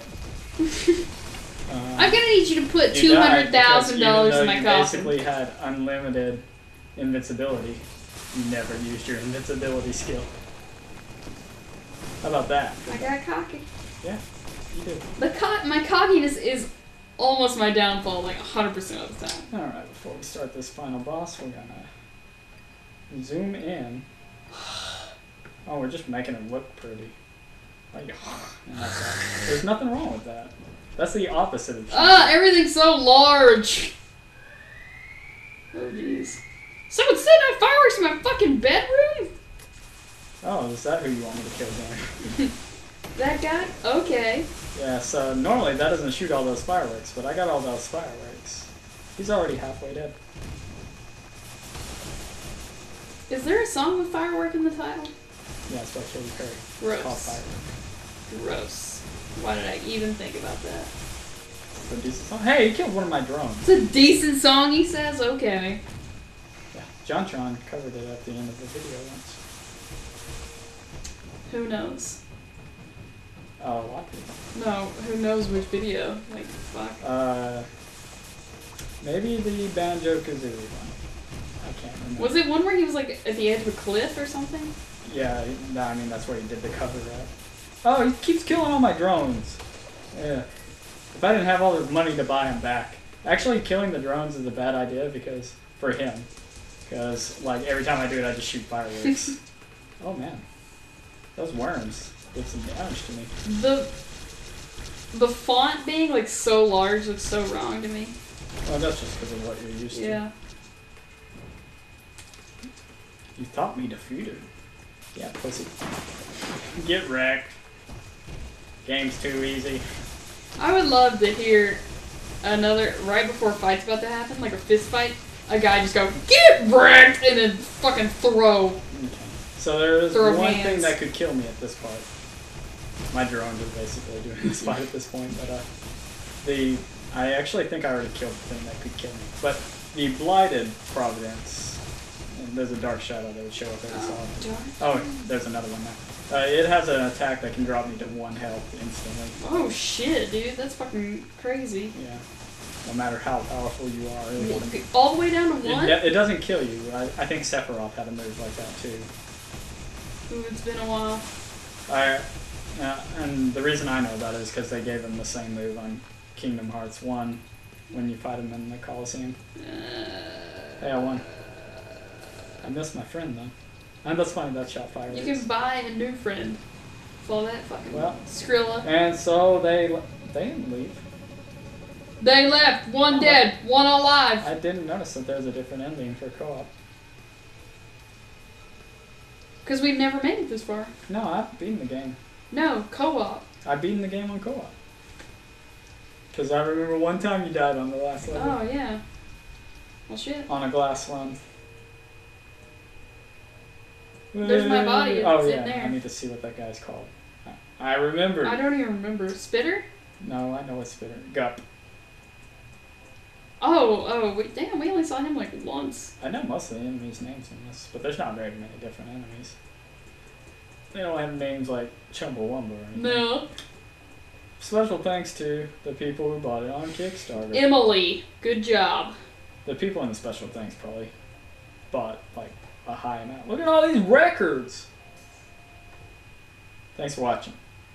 I'm gonna need you to put $200,000 in my you coffin. basically had unlimited invincibility. You never used your invincibility skill. How about that? I got cocky. Yeah, you do. My cockiness is almost my downfall, like 100% of the time. Alright, before we start this final boss, we're gonna zoom in. Oh, we're just making it look pretty. Like, and that's all. There's nothing wrong with that. That's the opposite of Everything's so large. Oh, jeez. Someone's setting off fireworks in my fucking bedroom? Oh, is that who you want me to kill then? That guy? Okay. Yeah, so normally that doesn't shoot all those fireworks, but I got all those fireworks. He's already halfway dead. Is there a song with firework in the title? Yeah, it's by Katy Perry. Gross. It's called Firework. Gross. Why did I even think about that? It's a decent song. Hey, he killed one of my drones. It's a decent song, he says? Okay. Yeah, JonTron covered it at the end of the video once. Who knows? Oh, a lot of people. No, who knows which video? Like, fuck. Maybe the Banjo-Kazooie one. I can't remember. Was it one where he was like at the edge of a cliff or something? Yeah, no, I mean that's where he did the cover at. Oh, he keeps killing all my drones. Yeah. If I didn't have all the money to buy him back. Actually, killing the drones is a bad idea because for him. Because like every time I do it, I just shoot fireworks. Oh man, those worms did some damage to me. The font being like so large looks so wrong to me. Well, that's just because of what you're used to. Yeah. You thought me defeated. Yeah, pussy. Get wrecked. Game's too easy. I would love to hear another, right before a fight's about to happen, like a fist fight, a guy just go, get wrecked, and then fucking throw. Okay. So there's Throw one hands. thing that could kill me at this part. My drone is basically doing this fight at this point, but I actually think I already killed the thing that could kill me. But the Blighted Providence, and there's a dark shadow that would show up every so often. Oh, there's another one now. It has an attack that can drop me to 1 health instantly. Oh shit, dude, that's fucking crazy. Yeah. No matter how powerful you are. All the way down to 1? It doesn't kill you. I think Sephiroth had a move like that too. Ooh, it's been a while. And the reason I know about it is because they gave him the same move on Kingdom Hearts 1 when you fight him in the Coliseum. Hey, I won. I missed my friend though. And that's funny, that shot fireworks. You can buy a new friend. Follow that fucking Skrilla. And so they didn't leave. They left. One dead, one alive. I didn't notice that there's a different ending for co-op. Because we've never made it this far. No, I've beaten the game. No, co-op. I've beaten the game on co-op. Because I remember one time you died on the last level. Oh, yeah. Well, shit. On a glass one. There's my body. It's in there. I need to see what that guy's called. I remember. I don't even remember. Spitter? No, I know what Spitter. Gup. Damn, we only saw him like once. I know most of the enemies' names in this, but there's not very many different enemies. They don't have names like Chumbawamba or anything. No. Special thanks to the people who bought it on Kickstarter. Emily, good job. The people in the special thanks probably bought like a high amount. Look at all these records! Thanks for watching.